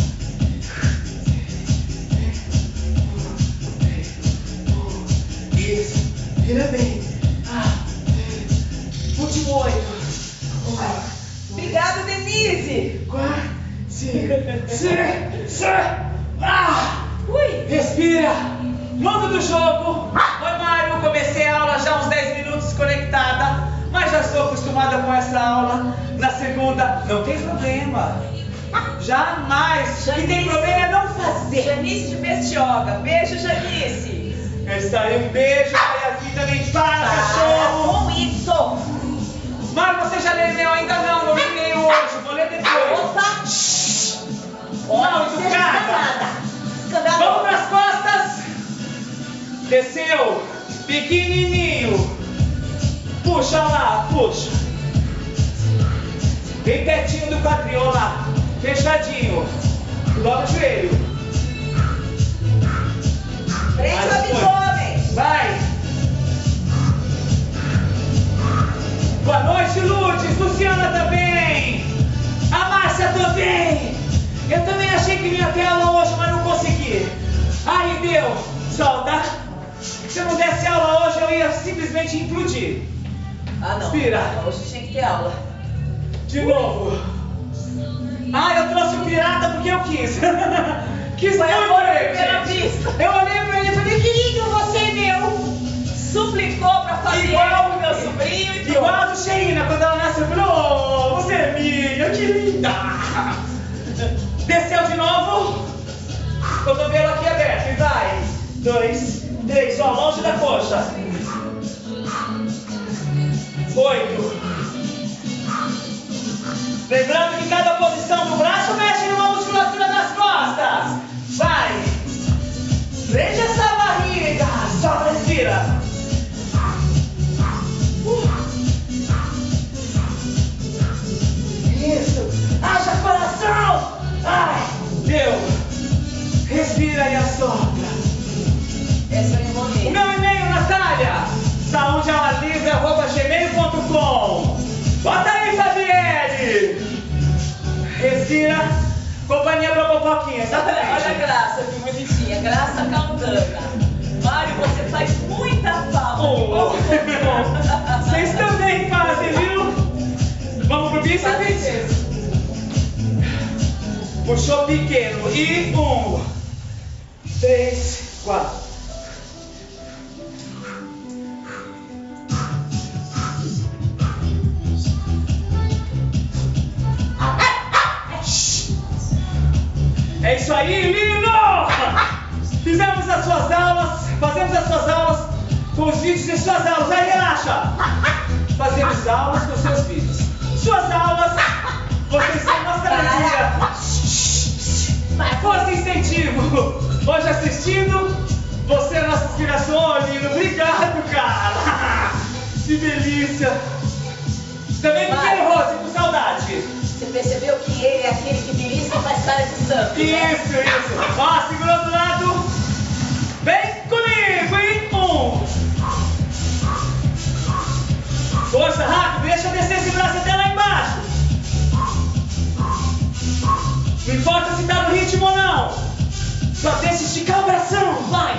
Isso. Vira bem. Ah, último oito. Obrigada, Denise. Quatro, cinco, seis, sete. Ah! Ui. Respira. Mundo do jogo. Oi, Mário. Comecei a aula já há uns dez minutos conectada, mas já estou acostumada com essa aula. Na segunda, não tem problema. Jamais. O que tem problema é não fazer. Janice de Bestioga. Beijo, Janice. É isso aí, um beijo. E assim também para, cachorro. Com isso. Mário, você já leu e-mail? Ainda não, não li e-mail hoje. Vou ler depois. Opa. Não, educada. Vamos para as costas. Desceu. Pequenininho. Puxa lá, puxa. Bem pertinho do quadril, lá. Fechadinho. Dobra o joelho. Frente ao abdômen. Vai. Boa noite, Lourdes. Luciana também. A Márcia também. simplesmente implodir. Ah, não. Inspira. Hoje tinha que ter aula. De novo. Ah, eu trouxe o pirata porque eu quis. Quis Foi muito, amor à gente. primeira vista. Eu olhei pra ele e falei, querido, você é meu. Suplicou pra Fabienne, Igual- meu sobrinho e Igual a do Sheina, quando ela nasceu, falou, oh, você é minha, que linda. Desceu de novo. Cotovelo aqui aberto, e vai. Dois, três, ó, longe da coxa. Oito. Lembrando que cada posição do braço mexe numa musculatura das costas. Vai. Prende essa barriga. Só respira. Uh. Isso. Haja coração. Ai. Deu. Respira e assopra. essa é O o envolvimento. meu e-mail, Natália. saúde ao ar livre arroba gmail ponto com. Bota aí, Fabienne. Respira. Companhia pra Popoquinha, Olha, exatamente. olha a Graça, que bonitinha. Graça Caldana. Mário, você faz muita falta. Oh. Vocês também fazem, viu? Vamos pro bíceps? Puxou pequeno. E um, três, quatro. É isso aí, lindo! Fizemos as suas aulas, fazemos as suas aulas com os vídeos de suas aulas. Aí, relaxa! Fazemos aulas com seus vídeos. Suas aulas, vocês são nossa alegria. Força e incentivo. Hoje assistindo, você é nossa inspiração. Ô, lindo, obrigado, cara. Que delícia. Também pequeno Rose, com saudade. Você percebeu que ele é aquele que belisca e faz cara de santo, né? Isso, isso. Ó, segura do lado. Vem comigo, hein? Um. Força, rápido. Deixa eu descer esse braço até lá embaixo. Não importa se tá no ritmo ou não. Só deixa esticar o bração. Vai.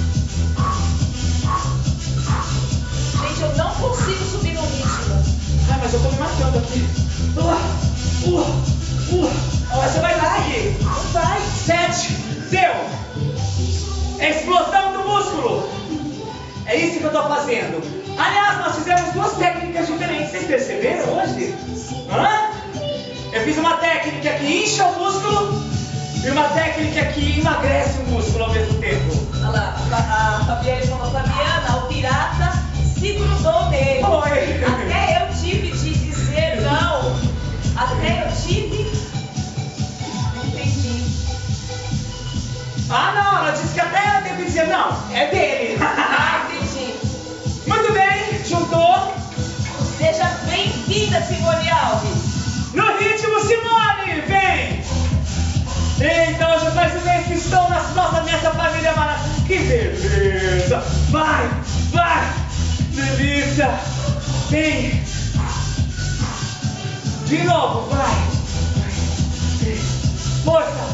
Gente, eu não consigo subir no ritmo. Ai, mas eu tô me matando aqui. Uh, uh, uh. Mas você vai conseguir. Vai. Sete. Deu. É explosão do músculo. É isso que eu tô fazendo. Aliás, nós fizemos duas técnicas diferentes. Vocês perceberam hoje? Hã? Eu fiz uma técnica que incha o músculo e uma técnica que emagrece o músculo ao mesmo tempo. Olha lá, a, a Fabienne falou, Fabiana, o pirata se grudou nele. Oi. Até eu tive de dizer não. Até eu tive. Não entendi. Ah, não, ela disse que até eu tenho que dizer não, é dele. Ah, entendi. Muito bem, juntou. Seja bem-vinda, Simone Alves. No ritmo, Simone, vem! Eita, hoje faz um mês que estão nas nossas, nessa família maravilhosa. Que beleza! Vai, vai! Delícia! Vem! De novo, vai! Força!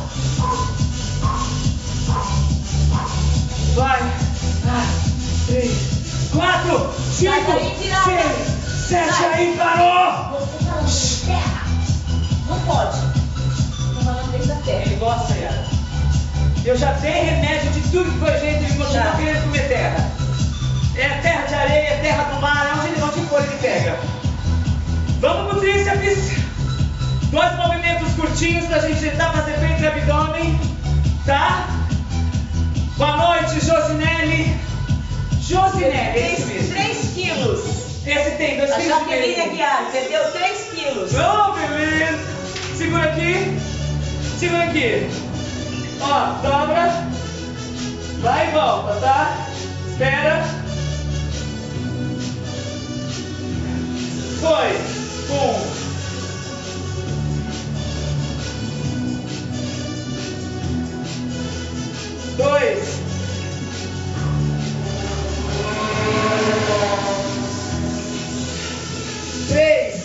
Vai! Ah, três, quatro, cinco, Sai daí, pirata. seis, sete, Sai. aí, parou! Você falando de terra. Não pode. Tô falando desde a terra. Ele gosta, Yara. Eu já dei remédio de tudo que foi jeito, ele continua Já. querendo comer terra. É terra de areia, é terra do mar, onde ele, onde for ele pega. Vamos pro tríceps. Dois movimentos curtinhos pra gente tentar fazer peito e abdômen. Tá? Boa noite, Josinelli. Josinelli, é esse mesmo. três quilos. Esse tem dois A quilos e Jaqueline meio. Aguiar perdeu três quilos. Oh, beleza. Segura aqui. Segura aqui. Ó, dobra. Vai e volta, tá? Espera. Foi. Um. Dois. Três.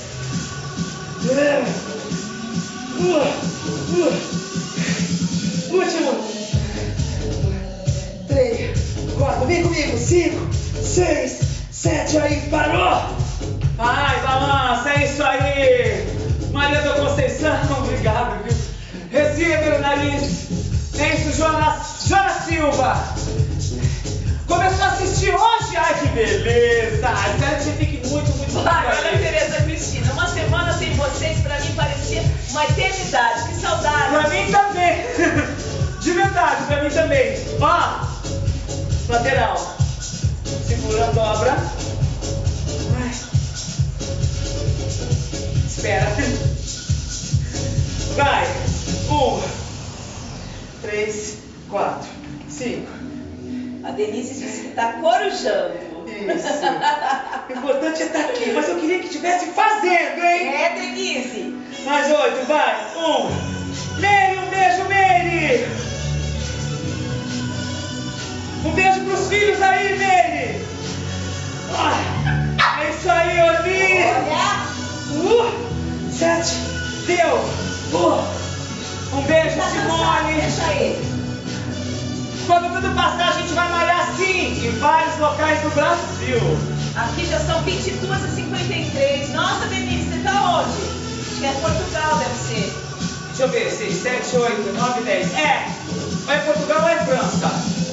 Uh, uh. Último. Três, quatro, vem comigo. Cinco, seis, Sete aí, parou! Vai, balança, é isso aí! Maria da Conceição, obrigado, viu? Respira pelo nariz. É isso, Jonas, Jonas Silva. Começou a assistir hoje? Ai, que beleza! Espero que você fique muito, muito Ai, olha a feliz. Tereza Cristina, uma semana sem vocês pra mim parecia uma eternidade, que saudade. Pra mim também. De verdade, pra mim também. Ó, lateral. Segura a dobra. Ai. Espera. Vai. Um, três, quatro, cinco. A Denise disse que tá corujando. Isso. O importante é estar aqui, mas eu queria que estivesse fazendo, hein? É, Denise. Mais oito, vai. Um. Meire, um beijo, Meire. Um beijo pros filhos aí, Meire. Ah, é isso aí, Orbi. Olha. Uh, sete. Deu. Uh. Um beijo, Tá cansado, Simone. deixa ele. Quando tudo passar, a gente vai malhar sim, em vários locais do Brasil. Aqui já são vinte e duas e cinquenta e três. Nossa, Denise, você tá onde? Acho que é Portugal, deve ser. Deixa eu ver, seis, sete, oito, nove, dez. É, ou é Portugal ou é França.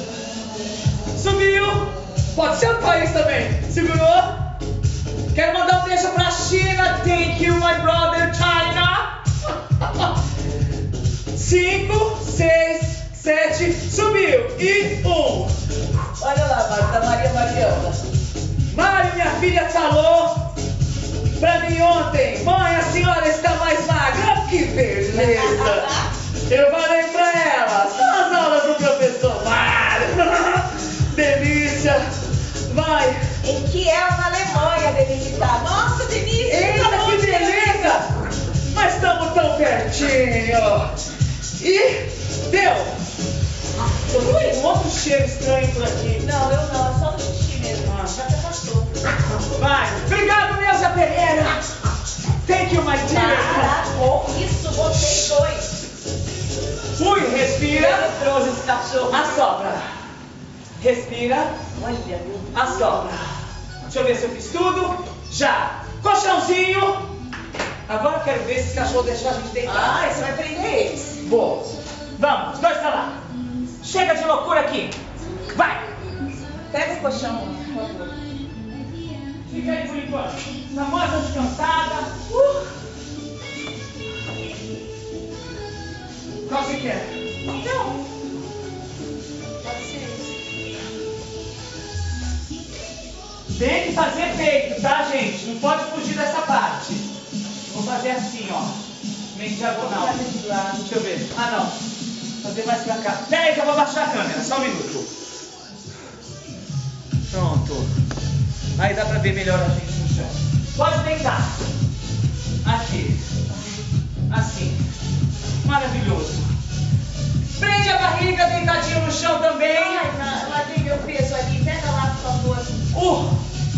Subiu. Pode ser um país também. Segurou. Quero mandar um beijo pra China. Thank you, my brother, China. Cinco, seis, sete, subiu. E um. Olha lá, Marta, da Maria Mariana. Mari, minha filha, falou pra mim ontem: mãe, a senhora está mais magra. Que beleza. Eu falei pra ela: são as aulas do professor Mário. Delícia. Vai. Em Kiel, na Alemanha, Denise tá. Nossa, Denise, Eita, tá que longe, beleza. Mas estamos tão pertinho. E deu. Ui, um outro cheiro estranho por aqui. Não, eu não, é só no xixi mesmo. Ah. Já até passou. Vai. Obrigado, Neuza Pereira. Thank you, my dear. Caraca, com isso, vocês dois. Ui, respira. Trouxe esse cachorro. Assopra. Respira. Olha, meu Deus. Assopra. Deixa eu ver se eu fiz tudo. Já. Colchãozinho. Agora eu quero ver se esse cachorro deixar a gente deitar. Ah, você vai prender eles. Boa. Vamos, os dois pra lá. Chega de loucura aqui. Vai. Pega o colchão, por favor. Fica aí por enquanto. Famosa descansada. Uh. Qual você quer? Não. Pode ser. Tem que fazer peito, tá, gente? Não pode fugir dessa parte. Vou fazer assim, ó. Meio diagonal. Vou fazer de lado. Deixa eu ver. Ah, não. Fazer mais pra cá. Pera aí que eu vou baixar a câmera. Só um minuto. Pronto. Aí dá pra ver melhor a gente no chão. Pode deitar. Aqui. Assim. Maravilhoso. Prende a barriga deitadinho no chão também. Ai, na- lá tem meu peso ali. Pega lá, por favor. Uh.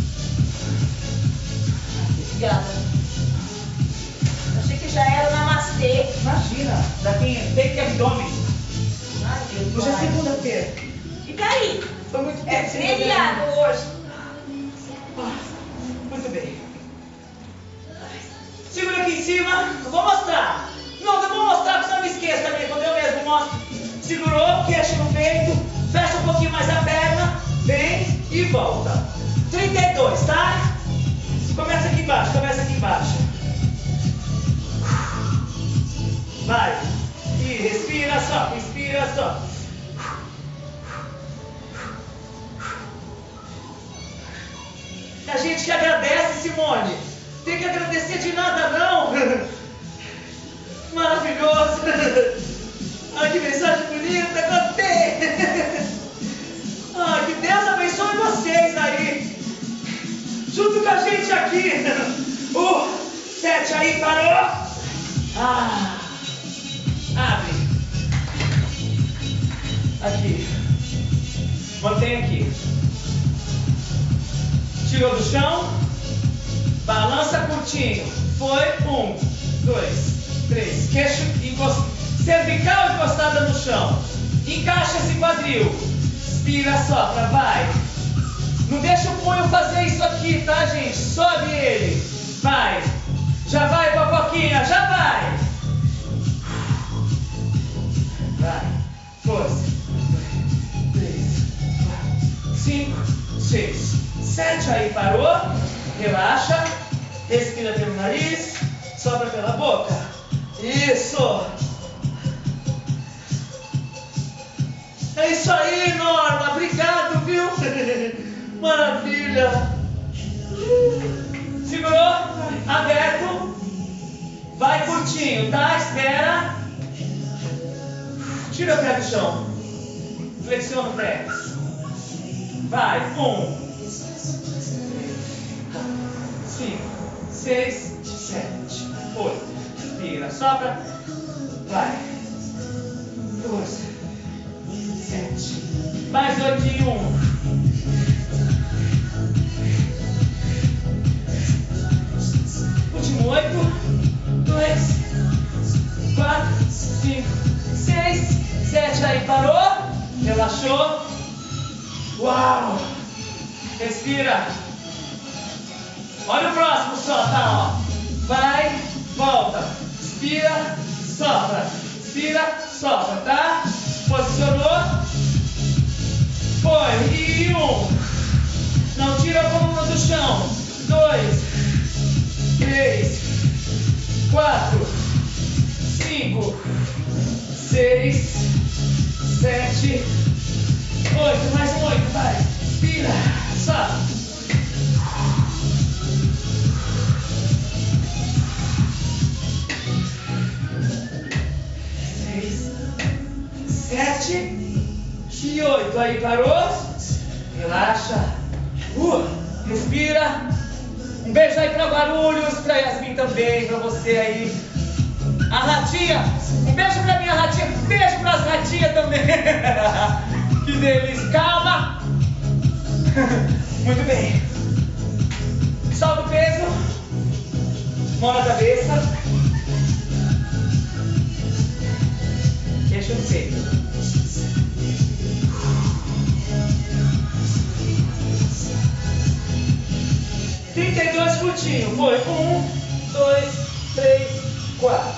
Obrigada. Achei que já era namastê. Imagina. Já tem peito e abdômen. Ai, Deus. Hoje é vai. segunda-feira. Fica aí. Foi muito É tempo. feriado hoje. Ah, muito bem. Segura aqui em cima. Eu vou mostrar. Não, eu vou mostrar porque senão eu me esqueço também. Quando eu mesmo mostro. Segurou, queixo no peito. Fecha um pouquinho mais a perna. Vem e volta. trinta e dois, tá? Começa aqui embaixo, começa aqui embaixo. Vai. E respira só, respira só. A gente que agradece, Simone. Tem que agradecer de nada, não. Maravilhoso. Ai, que mensagem bonita, gostei. Ai, que Deus abençoe vocês aí. Junto com a gente aqui. Uh, sete aí, parou. Ah, abre. Aqui. Mantém aqui. Tirou do chão. Balança curtinho. Foi. Um, dois, três. Queixo encostado. Cervical encostada no chão. Encaixa esse quadril. Inspira, sopra, vai. Não deixa o punho fazer isso aqui. tá, gente? Sobe ele. Vai. Já vai, Popoquinha, já vai. Vai. Força. Três, quatro, cinco, seis, sete. Aí, parou. Relaxa. Respira pelo nariz. Sopra pela boca. Isso. É isso aí, Norma. Obrigado, viu? Maravilha. Segurou? Aberto. Vai curtinho, tá? Espera. Tira o pé do chão. Flexiona o pé. Vai. Um. Cinco. Seis. Sete. Oito. Respira. Sopra. Vai. Doze. Sete. Mais oito e um. Último oito. Dois. Quatro. Cinco. Seis. Sete. Aí, parou. Relaxou. Uau. Respira. Olha o próximo só, tá? Ó. Vai. Volta. Inspira. Sopra. Inspira. Sopra, tá? Posicionou. Foi. E um. Não tira a coluna do chão. Dois. Três. Quatro. Cinco. Seis. Sete. Oito. Mais um oito. Vai. Inspira. Sopra. Seis. Sete. E oito. Aí, parou. Relaxa. Uh, respira. Um beijo aí pra Guarulhos, pra Yasmin também, pra você aí. A ratinha. Um beijo pra minha ratinha. Um beijo pras ratinhas também. Que delícia. Calma. Muito bem. Solta o peso. Mão na cabeça. Deixa no peito. trinta e dois curtinho. Foi. Um, dois, três, quatro.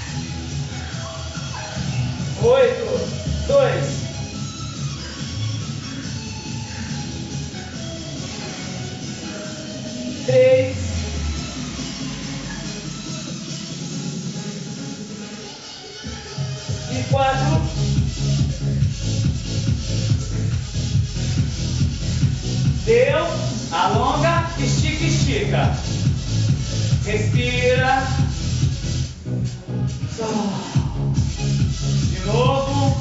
Oito. Dois. Três. E quatro. Deu. Alonga, estica, estica. Respira. Solta. De novo.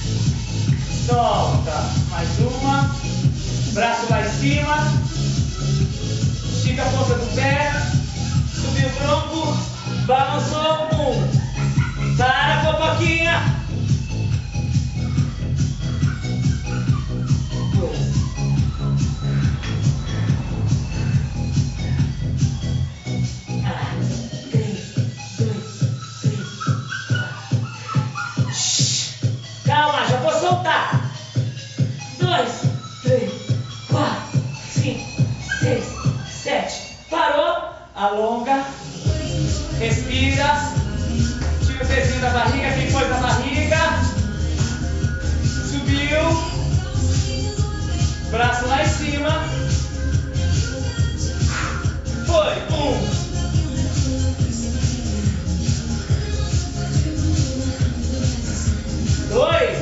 Solta. Mais uma. Braço lá em cima. Estica a ponta do pé. Subiu o tronco. Balançou. Um. Para, Popoquinha. Calma, já vou soltar. Dois, três, quatro, cinco, seis, sete. Parou. Alonga. Respira. Tira o pezinho da barriga. Quem foi da barriga? Subiu. Braço lá em cima. Foi. Um. Dois.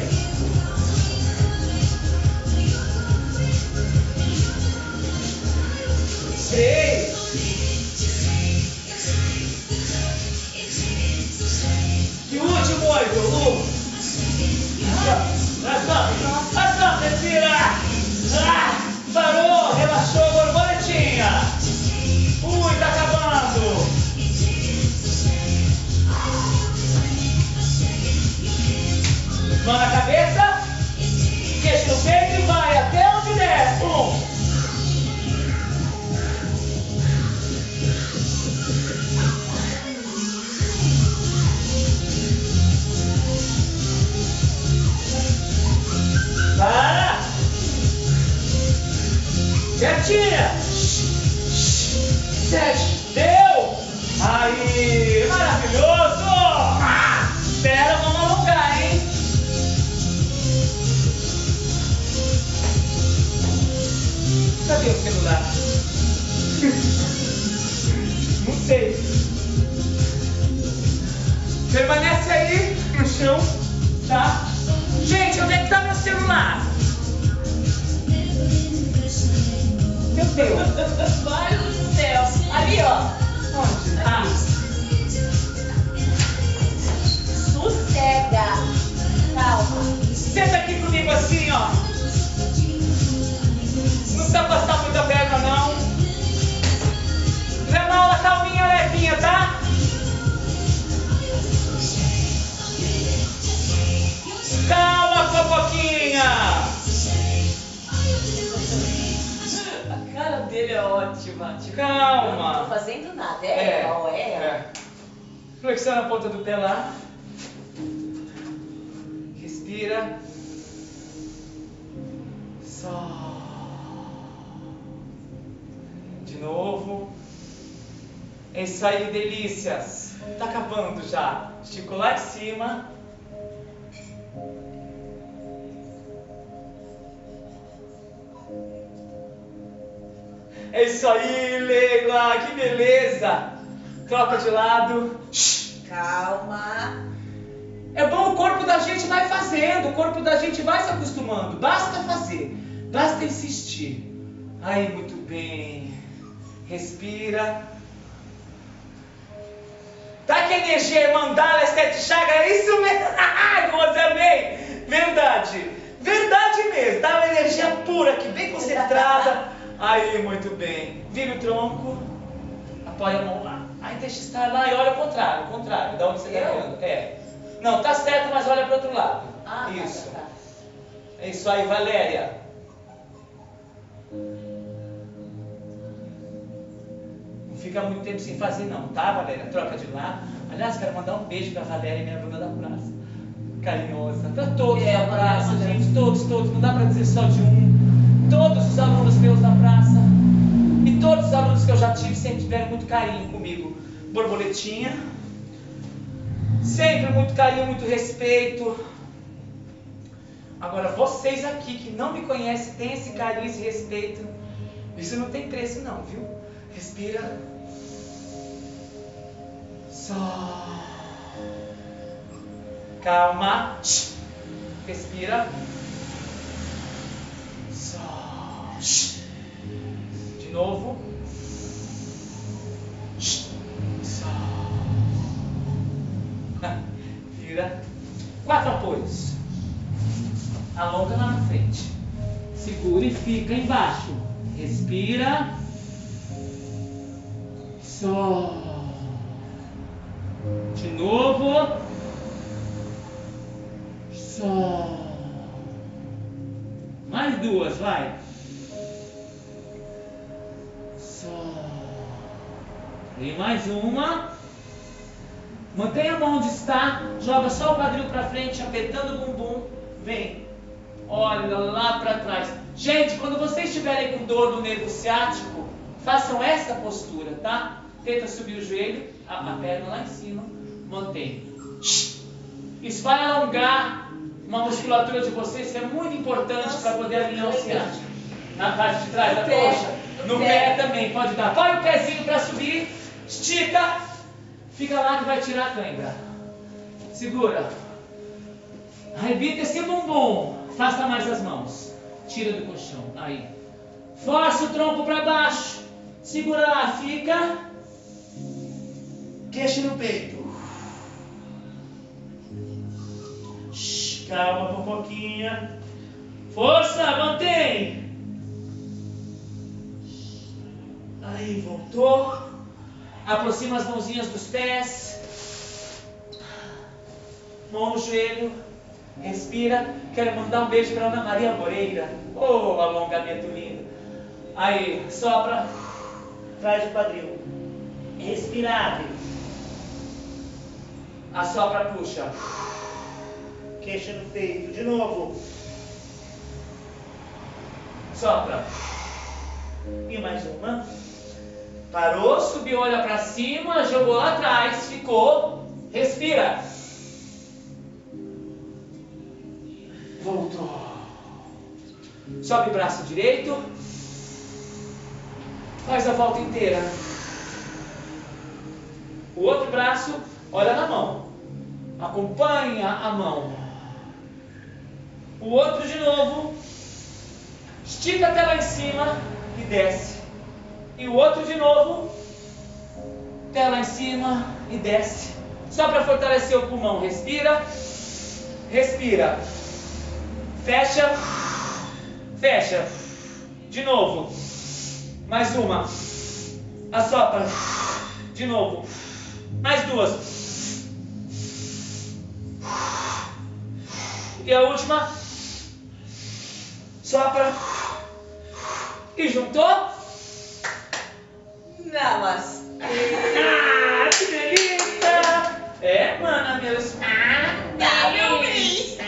Três. E o último oito. Um. Vai só, respira. Ah, parou, relaxou, borboletinha. Ui, tá acabando. Mão na cabeça, queixo no peito e vai até onde der. Um. Para. Certinha. sete. Deu! Aí, maravilhoso! Ah, espera, vamos alongar, hein? Cadê o celular? Não sei. Permanece aí no chão, tá? Gente, onde é que tá meu celular? Meu Deus! Vai do céu! Ali, ó! Onde? Ah! Sossega! Calma! Senta aqui comigo assim, ó! Não precisa passar muita perna, não! Leva uma aula calminha, levinha, tá? Calma, fofoquinha! A cara dele é ótima. Tipo, Calma. eu não tô fazendo nada. É ela, é ela. É. Flexiona a ponta do pé lá. Respira. Só. De novo. É isso aí, delícias. Tá acabando já. Esticou lá de cima. É isso aí, Leila, que beleza! Troca de lado. Calma. É bom, o corpo da gente vai fazendo, o corpo da gente vai se acostumando. Basta fazer, basta insistir. Aí, muito bem. Respira. Tá que energia, mandala, sete chaga, é isso mesmo? Você amei! Verdade, verdade mesmo. Tá uma energia pura aqui, bem concentrada. Aí, muito bem. Vira o tronco. Apoia a mão lá. Aí deixa estar lá e olha ao contrário. Ao contrário, da onde você está olhando. É. Não, tá certo, mas olha para o outro lado. Ah, isso. Tá, tá, tá. É isso aí, Valéria. Não fica muito tempo sem fazer não, tá, Valéria? Troca de lado. Aliás, quero mandar um beijo pra Valéria, minha aluna da praça. Carinhosa. Pra todos É, da praça, Valéria. gente. Todos, todos. Não dá pra dizer só de um. Todos os alunos meus da praça e todos os alunos que eu já tive sempre tiveram muito carinho comigo. Borboletinha, sempre muito carinho, muito respeito. Agora vocês aqui que não me conhecem, têm esse carinho, esse respeito. Isso não tem preço não, viu? Respira. Só. Calma. Respira. De novo. Só. Vira. Quatro apoios. Alonga lá na frente. Segura e fica embaixo. Respira. Só. De novo. Só. Mais duas, vai. Só. E mais uma. Mantenha a mão onde está. Joga só o quadril para frente, apertando o bumbum. Vem. Olha lá para trás. Gente, quando vocês estiverem com dor no nervo ciático, façam essa postura, tá? Tenta subir o joelho, a, a perna lá em cima. Mantém. Isso vai alongar uma musculatura de vocês que é muito importante para poder alinhar o ciático. Na parte de trás da coxa. No pé também, pode dar. Põe o pezinho para subir. Estica. Fica lá que vai tirar a cãibra. Segura. Arrebita esse bumbum. Afasta mais as mãos. Tira do colchão. Aí. Força o tronco para baixo. Segura lá. Fica. Queixo no peito. Calma, fofoquinha. Força, mantém. Aí, voltou. Aproxima as mãozinhas dos pés. Mão no joelho. Respira. Quero mandar um beijo para Ana Maria Moreira. Oh, alongamento lindo. Aí, sopra. Traz o quadril. Respira, abre. Assopra, puxa. Queixa no peito. De novo. Sopra. E mais uma. Parou, subiu, olha pra cima, jogou lá atrás, ficou, respira. Voltou. Sobe o braço direito. Faz a volta inteira. O outro braço, olha na mão. Acompanha a mão. O outro de novo. Estica até lá em cima e desce. E o outro de novo. Até lá em cima e desce. Só para fortalecer o pulmão. Respira. Respira. Fecha. Fecha. De novo. Mais uma. Assopra. De novo. Mais duas. E a última. Sopra. E juntou. Namastê. Ah, que delícia! É, mana, meus. Ah, meu bem.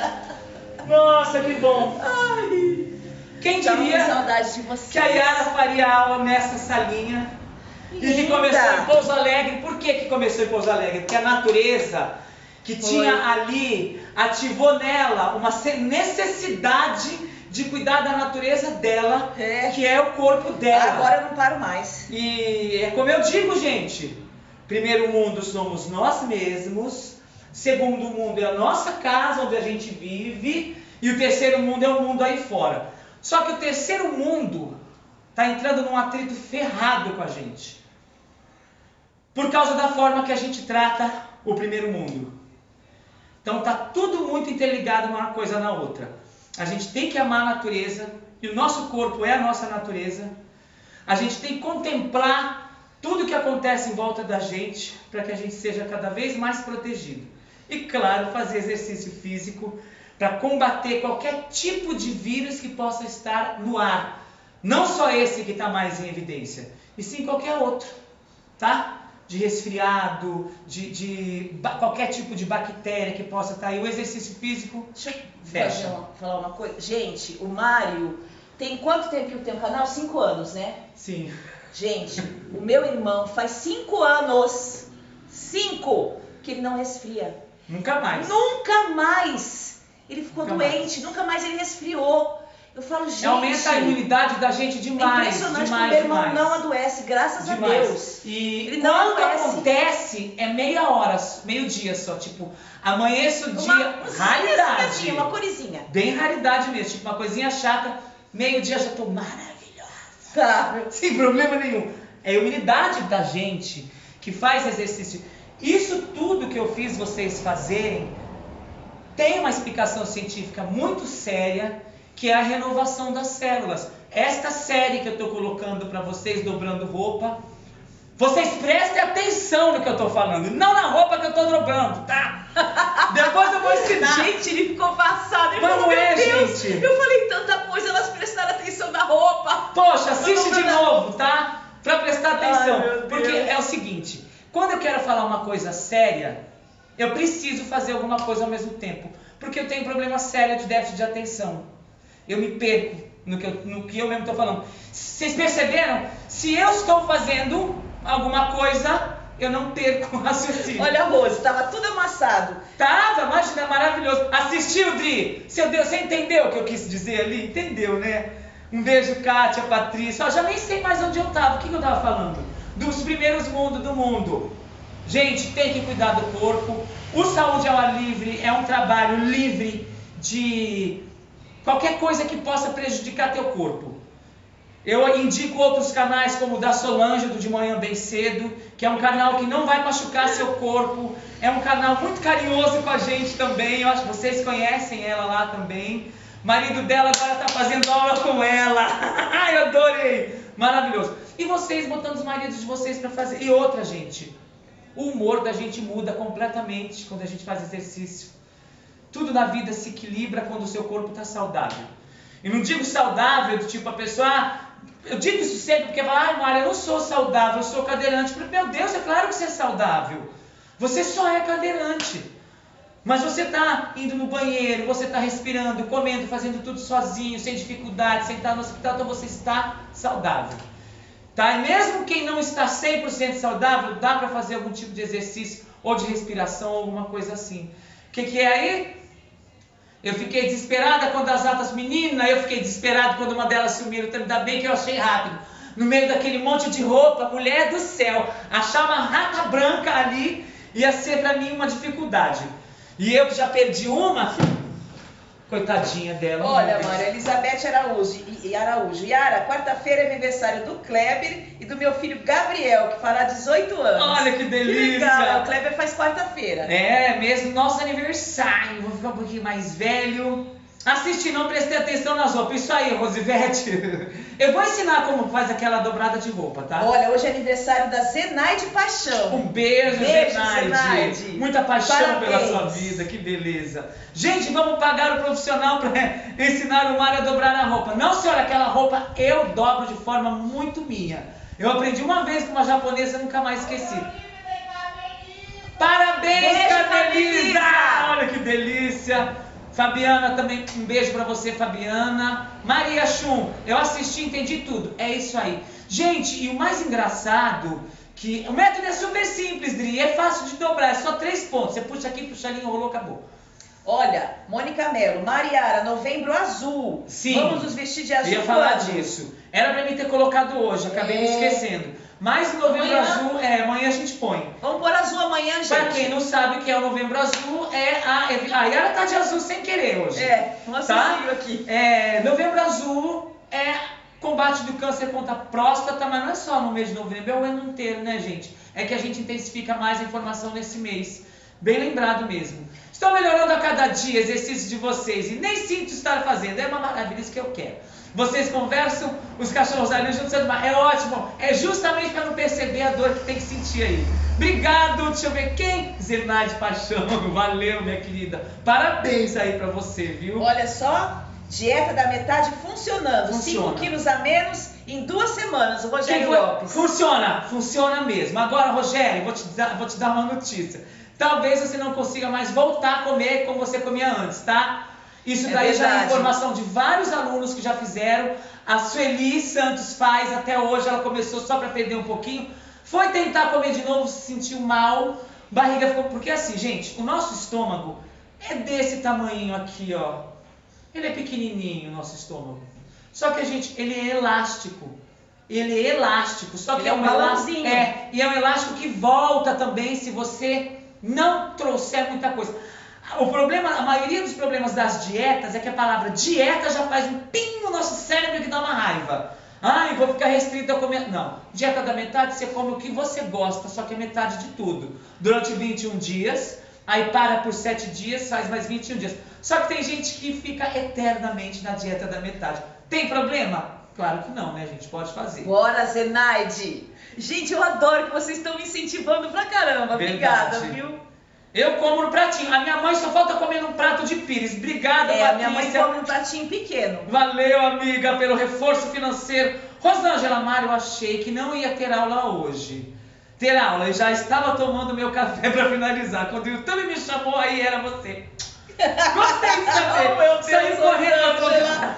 Nossa, que bom. Ai. Quem Tava com diria saudade de você. que a Yara faria aula nessa salinha e que Linda. começou em Pouso Alegre? Por que que começou em Pouso Alegre? Porque a natureza que Foi. tinha ali ativou nela uma se- necessidade de cuidar da natureza dela, É. que é o corpo dela. Agora eu não paro mais. E é como eu digo, gente, primeiro mundo somos nós mesmos, segundo mundo é a nossa casa onde a gente vive, e o terceiro mundo é o mundo aí fora. Só que o terceiro mundo está entrando num atrito ferrado com a gente, por causa da forma que a gente trata o primeiro mundo. Então está tudo muito interligado uma coisa na outra. A gente tem que amar a natureza, e o nosso corpo é a nossa natureza. A gente tem que contemplar tudo que acontece em volta da gente, para que a gente seja cada vez mais protegido. E claro, fazer exercício físico para combater qualquer tipo de vírus que possa estar no ar. Não só esse que está mais em evidência, e sim qualquer outro, tá? De resfriado, de, de ba- qualquer tipo de bactéria que possa estar aí. O exercício físico Deixa eu fecha. fazer uma- falar uma coisa. Gente, o Mário tem quanto tempo que tem o canal? Cinco anos, né? Sim. Gente, o meu irmão faz cinco anos, cinco, que ele não resfria. Nunca mais. Nunca mais ele ficou Nunca doente, nunca mais ele resfriou. Eu falo, gente, Aumenta a imunidade da gente é demais. impressionante demais, que o meu irmão demais. não adoece, graças Demais. a Deus. E Ele não quando adoece. acontece, é meia hora, meio dia só. Tipo, amanhece o dia, Uma, um raridade. cinzazinho, uma corizinha. Bem raridade mesmo, tipo uma coisinha chata. Meio dia já tô maravilhosa. Tá. Sem problema nenhum. É a imunidade da gente que faz exercício. Isso tudo que eu fiz vocês fazerem tem uma explicação científica muito séria, que é a renovação das células. Esta série que eu estou colocando para vocês, dobrando roupa, vocês prestem atenção no que eu estou falando, não na roupa que eu estou dobrando, tá? Depois eu vou ensinar. Gente, ele ficou passado. Ele Mas falou, não é, meu Deus, gente. eu falei tanta coisa, elas prestaram atenção na roupa. Poxa, assiste Eu tô de vendo- novo, tá? Pra prestar atenção. Ai, meu Deus. Porque é o seguinte, quando eu quero falar uma coisa séria, eu preciso fazer alguma coisa ao mesmo tempo. Porque eu tenho problema sério de déficit de atenção. Eu me perco no que eu, no que eu mesmo estou falando. Vocês perceberam? Se eu estou fazendo alguma coisa, eu não perco o raciocínio. Olha, Rose, tava tudo amassado. Tava, imagina, maravilhoso. Assistiu, Dri? Seu Deus, você entendeu o que eu quis dizer ali? Entendeu, né? Um beijo, Kátia, Patrícia. Ó, já nem sei mais onde eu tava. O que, que eu tava falando? Dos primeiros mundos do mundo. Gente, tem que cuidar do corpo. O Saúde ao Ar Livre é um trabalho livre de qualquer coisa que possa prejudicar teu corpo. Eu indico outros canais como o da Solange, do De Manhã Bem Cedo, que é um canal que não vai machucar seu corpo. É um canal muito carinhoso com a gente também. Eu acho que vocês conhecem ela lá também. O marido dela agora está fazendo aula com ela. Ai, eu adorei! Maravilhoso. E vocês botando os maridos de vocês para fazer. E outra, gente. O humor da gente muda completamente quando a gente faz exercício. Tudo na vida se equilibra quando o seu corpo está saudável. E não digo saudável, do tipo a pessoa... Ah, eu digo isso sempre porque fala, ai, Mária, eu não sou saudável, eu sou cadeirante. Porque, meu Deus, é claro que você é saudável. Você só é cadeirante. Mas você está indo no banheiro, você está respirando, comendo, fazendo tudo sozinho, sem dificuldade, sem estar no hospital, então você está saudável. Tá? E mesmo quem não está cem por cento saudável, dá para fazer algum tipo de exercício ou de respiração, alguma coisa assim. O que, que é aí? Eu fiquei desesperada quando as atas meninas, eu fiquei desesperado quando uma delas sumiram, ainda bem que eu achei rápido. No meio daquele monte de roupa, mulher do céu, achar uma rata branca ali ia ser para mim uma dificuldade. E eu que já perdi uma, coitadinha dela. Olha, Mário, Elizabeth Araújo e Araújo. Yara, quarta-feira é aniversário do Kleber e do meu filho Gabriel, que fará dezoito anos. Olha que delícia! Que legal, o Kleber faz quarta-feira. É, mesmo nosso aniversário, vou ficar um pouquinho mais velho. Assisti, não prestei atenção nas roupas. Isso aí, Rosivete. Eu vou ensinar como faz aquela dobrada de roupa, tá? Olha, hoje é aniversário da Zenaide Paixão. Um beijo, beijo Zenaide. Zenaide. Muita paixão Parabéns. pela sua vida, que beleza. Gente, vamos pagar o profissional para ensinar o Mário a dobrar a roupa. Não, senhora, aquela roupa eu dobro de forma muito minha. Eu aprendi uma vez com uma japonesa e nunca mais esqueci. Parabéns, Beijo, Carmelisa! Carmelisa. Olha que delícia. Fabiana também, um beijo pra você, Fabiana. Maria Chum, eu assisti, entendi tudo. É isso aí. Gente, e o mais engraçado, que o método é super simples, Dri, é fácil de dobrar, é só três pontos. Você puxa aqui, puxa ali, enrolou, acabou. Olha, Mônica Mello, Mariara, novembro azul. Sim. Vamos nos vestir de azul. Eu ia falar quando? disso. Era pra mim ter colocado hoje, acabei É. me esquecendo. Mas o novembro Amanhã. azul, é, amanhã a gente põe. Vamos pôr azul amanhã, gente. Pra quem não sabe o que é o novembro azul, é a... A Yara tá de azul sem querer hoje. É, um azulzinho aqui. É, novembro azul é combate do câncer contra a próstata, mas não é só no mês de novembro, é o ano inteiro, né, gente? É que a gente intensifica mais a informação nesse mês. Bem lembrado mesmo. Estou melhorando a cada dia exercícios de vocês e nem sinto estar fazendo. É uma maravilha, isso que eu quero. Vocês conversam, os cachorros ali juntos, é ótimo. É justamente para não perceber a dor que tem que sentir aí. Obrigado, deixa eu ver quem? Zenaide Paixão, valeu, minha querida. Parabéns aí para você, viu? Olha só, dieta da metade funcionando. Funciona. cinco quilos a menos em duas semanas. O Quem Rogério foi? Lopes. Funciona, funciona mesmo. Agora, Rogério, vou te, dar, vou te dar uma notícia. Talvez você não consiga mais voltar a comer como você comia antes, tá? Isso É daí já é verdade. informação de vários alunos que já fizeram. A Sueli Santos faz, até hoje ela começou só para perder um pouquinho. Foi tentar comer de novo, se sentiu mal, barriga ficou... Porque assim, gente, o nosso estômago é desse tamanho aqui, ó. Ele é pequenininho, o nosso estômago. Só que a gente, ele é elástico. Ele é elástico, só que Ele é é um um elástico. balãozinho. É, e é um elástico que volta também se você não trouxer muita coisa. O problema, a maioria dos problemas das dietas é que a palavra dieta já faz um pim no nosso cérebro que dá uma raiva. Ai, vou ficar restrito a comer. Não, dieta da metade você come o que você gosta, só que é metade de tudo. Durante vinte e um dias, aí para por sete dias, faz mais vinte e um dias. Só que tem gente que fica eternamente na dieta da metade. Tem problema? Claro que não, né, gente? Pode fazer. Bora, Zenaide. Gente, eu adoro que vocês estão me incentivando pra caramba. Verdade. Obrigada, viu? Eu como no pratinho. A minha mãe só falta comer num prato de pires. Obrigada, É, a Patrícia. minha mãe come um pratinho pequeno. Valeu, amiga, pelo reforço financeiro. Rosângela Mário, eu achei que não ia ter aula hoje. Ter aula, eu já estava tomando meu café para finalizar. Quando o YouTube me chamou, aí era você. Gostei de saber. Oh, meu Deus, Saí correndo. Rosângela.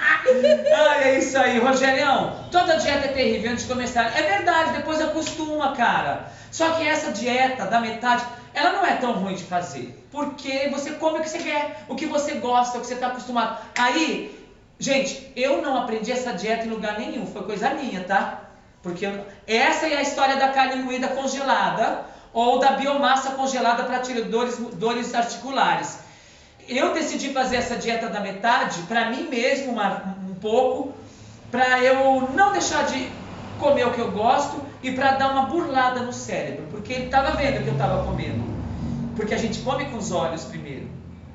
Ai, é isso aí, Rogerião. Toda dieta é terrível antes de começar. É verdade, depois acostuma, cara. Só que essa dieta da metade, ela não é tão ruim de fazer. Porque você come o que você quer, o que você gosta, o que você está acostumado. Aí, gente, eu não aprendi essa dieta em lugar nenhum. Foi coisa minha, tá? Porque eu... essa é a história da carne moída congelada ou da biomassa congelada para tirar dores, dores articulares. Eu decidi fazer essa dieta da metade para mim mesmo uma, um pouco, para eu não deixar de comer o que eu gosto e para dar uma burlada no cérebro, porque ele estava vendo o que eu estava comendo. Porque a gente come com os olhos primeiro.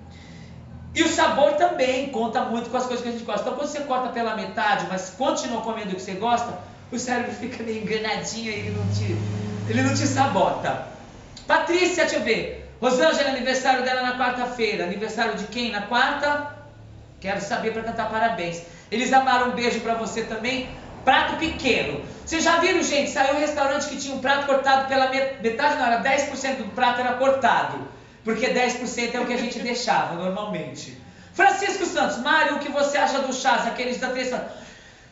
E o sabor também conta muito com as coisas que a gente gosta. Então quando você corta pela metade, mas continua comendo o que você gosta, o cérebro fica meio enganadinho e ele não te, ele não te sabota. Patrícia, deixa eu ver. Rosângela, aniversário dela na quarta-feira. Aniversário de quem? Na quarta? Quero saber para cantar parabéns. Eles amaram, um beijo para você também. Prato pequeno. Vocês já viram, gente? Saiu um restaurante que tinha um prato cortado pela metade, não, era dez por cento do prato era cortado. Porque dez por cento é o que a gente deixava normalmente. Francisco Santos, Mário, o que você acha do chás? Aqueles da terça.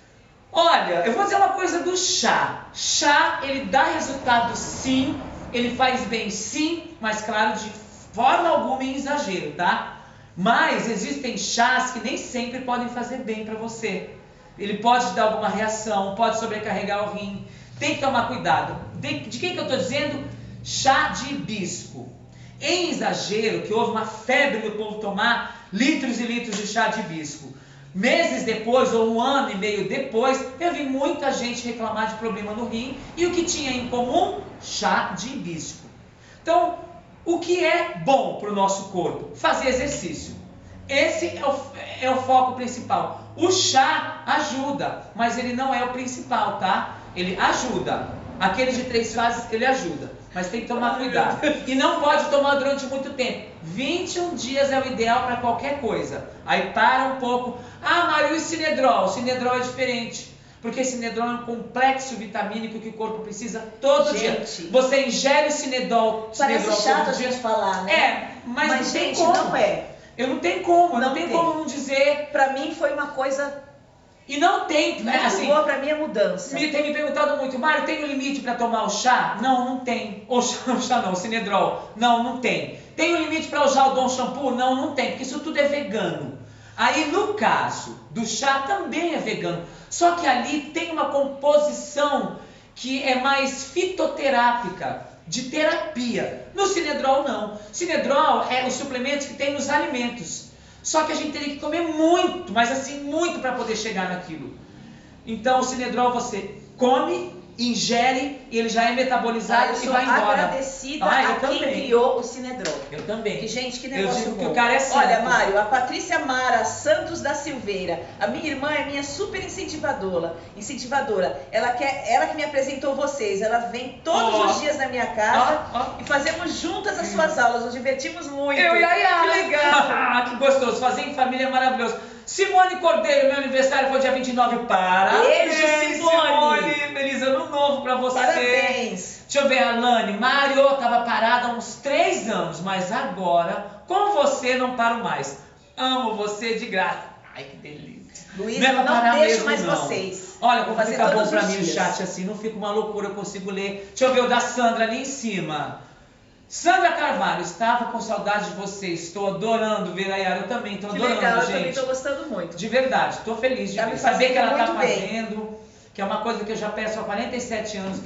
Olha, eu vou dizer uma coisa do chá. Chá, ele dá resultado sim, ele faz bem sim, mas claro, de forma alguma em exagero, tá? Mas existem chás que nem sempre podem fazer bem para você. Ele pode dar alguma reação, pode sobrecarregar o rim. Tem que tomar cuidado. De, de quem que eu estou dizendo? Chá de hibisco. Em exagero, que houve uma febre do povo tomar litros e litros de chá de hibisco. Meses depois, ou um ano e meio depois, eu vi muita gente reclamar de problema no rim. E o que tinha em comum? Chá de hibisco. Então, o que é bom para o nosso corpo? Fazer exercício. Esse é o, é o foco principal. O chá ajuda, mas ele não é o principal, tá? Ele ajuda. Aquele de três fases, ele ajuda. Mas tem que tomar cuidado. E não pode tomar durante muito tempo. vinte e um dias é o ideal para qualquer coisa. Aí para um pouco. Ah, Mário, e o Sinedrol? O Sinedrol é diferente. Porque Sinedrol é um complexo vitamínico que o corpo precisa todo gente, dia. Você ingere o Sinedrol, parece Sinedrol chato todo a dia. gente falar, né? É, mas, mas não tem gente, como. não é. Eu não tenho como, não, não tem, tem como não dizer. Pra mim foi uma coisa... E não tem, muito assim, boa pra mim a mudança. Me tem me perguntado muito, Mário, tem um limite para tomar o chá? Não, não tem. O chá, o chá não, o Sinedrol. Não, não tem. Tem um limite para usar o Dom Shampoo? Não, não tem, porque isso tudo é vegano. Aí no caso do chá também é vegano. Só que ali tem uma composição que é mais fitoterápica, de terapia. No Sinedrol não. Sinedrol é os suplementos que tem nos alimentos. Só que a gente teria que comer muito, mas assim, muito para poder chegar naquilo. Então o Sinedrol você come, ingere e ele já é metabolizado ah, e vai embora. Eu sou agradecida ah, eu a quem também. criou o Sinedrol. Eu também. Que, gente, que eu negócio digo bom. que o cara é santo. Olha, Mário, a Patrícia Mara Santos da Silveira, a minha irmã é minha super incentivadora. Incentivadora. Ela, quer, ela que me apresentou vocês. Ela vem todos oh. os dias na minha casa oh, oh. e fazemos juntas as suas aulas. Nos divertimos muito. Eu e a Yara. Que legal. Que gostoso. Fazer em família é maravilhoso. Simone Cordeiro, meu aniversário foi dia vinte e nove. Parabéns, Beijo, Simone. Simone. Feliz ano novo pra você. Parabéns. Deixa eu ver, Alane. Mário, tava parada há uns três anos, mas agora, com você, não paro mais. Amo você de graça. Ai, que delícia. Luiz, não é eu pra não parar deixo mesmo, mais não. vocês. Olha, Vou como fazer fica bom todos pra os mim o dias. chat assim, não fica uma loucura, eu consigo ler. Deixa eu ver o da Sandra ali em cima. Sandra Carvalho, estava com saudade de vocês. Estou adorando ver a Yara. Eu também estou Que adorando, legal, eu gente. também estou gostando muito. De verdade, estou feliz de Tá ver. me Saber que ela está fazendo muito bem. fazendo, que é uma coisa que eu já peço há quarenta e sete anos.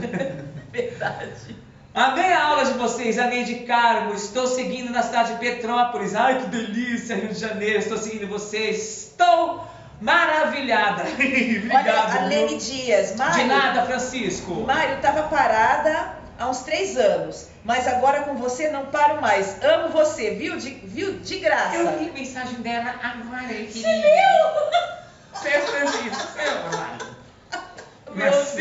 Verdade. Amei a aula de vocês, a Neide Carmo. Estou seguindo na cidade de Petrópolis. Ai, que delícia, Rio de Janeiro. Estou seguindo vocês. Estou maravilhada. Obrigado. Olha, a Lene Dias. Mário, de nada, Francisco. Mário, estava parada há uns três anos, mas agora com você não paro mais. Amo você, viu? De, viu? De graça. Eu li a mensagem dela agora, querida. Você Seu Francisco, seu Mário. Meu Deus.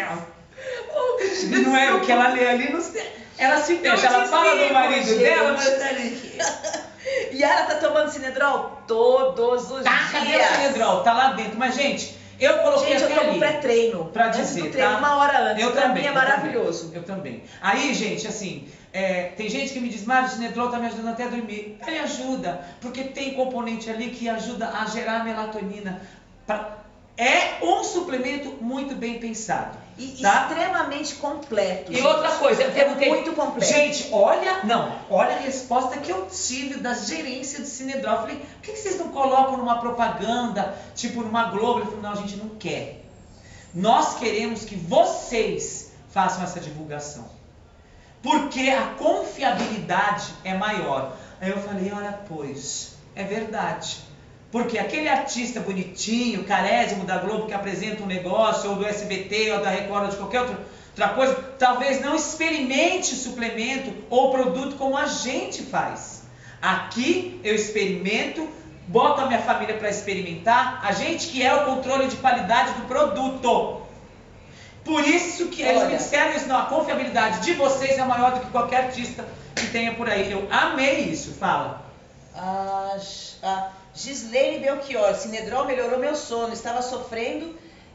Não é o que ela lê ali, não sei. Ela se fecha, ela fala do marido gente. dela, mas tá ali. E ela tá tomando Sinedrol todos os Tá, dias. cadê o Sinedrol? Tá lá dentro. Mas, gente, eu coloquei Gente, eu até tomo ali pré-treino. pra Antes dizer, do treino, tá? uma hora antes. Eu pra também, mim é eu maravilhoso. Também, eu também. Aí, gente, assim, é, tem gente que me diz, Mário, o Sinedrol tá me ajudando até a dormir. Ele ajuda, porque tem componente ali que ajuda a gerar melatonina. Pra... É um suplemento muito bem pensado. E tá? extremamente completo. E gente. outra coisa, eu perguntei, é muito completo. Gente, olha, não, olha a resposta que eu tive da gerência do Sinedrol. Eu falei, por que vocês não colocam numa propaganda, tipo numa Globo? Ele falou, não, a gente não quer. Nós queremos que vocês façam essa divulgação. Porque a confiabilidade é maior. Aí eu falei, olha, pois, é verdade. Porque aquele artista bonitinho, carésimo da Globo que apresenta um negócio, ou do S B T, ou da Record, ou de qualquer outra, outra coisa, talvez não experimente o suplemento ou produto como a gente faz. Aqui eu experimento, boto a minha família para experimentar, a gente que é o controle de qualidade do produto. Por isso que eles Olha, me disseram isso, não, a confiabilidade de vocês é maior do que qualquer artista que tenha por aí. Eu amei isso, fala. A, a Gislene Belchior, Sinedrol melhorou meu sono, estava sofrendo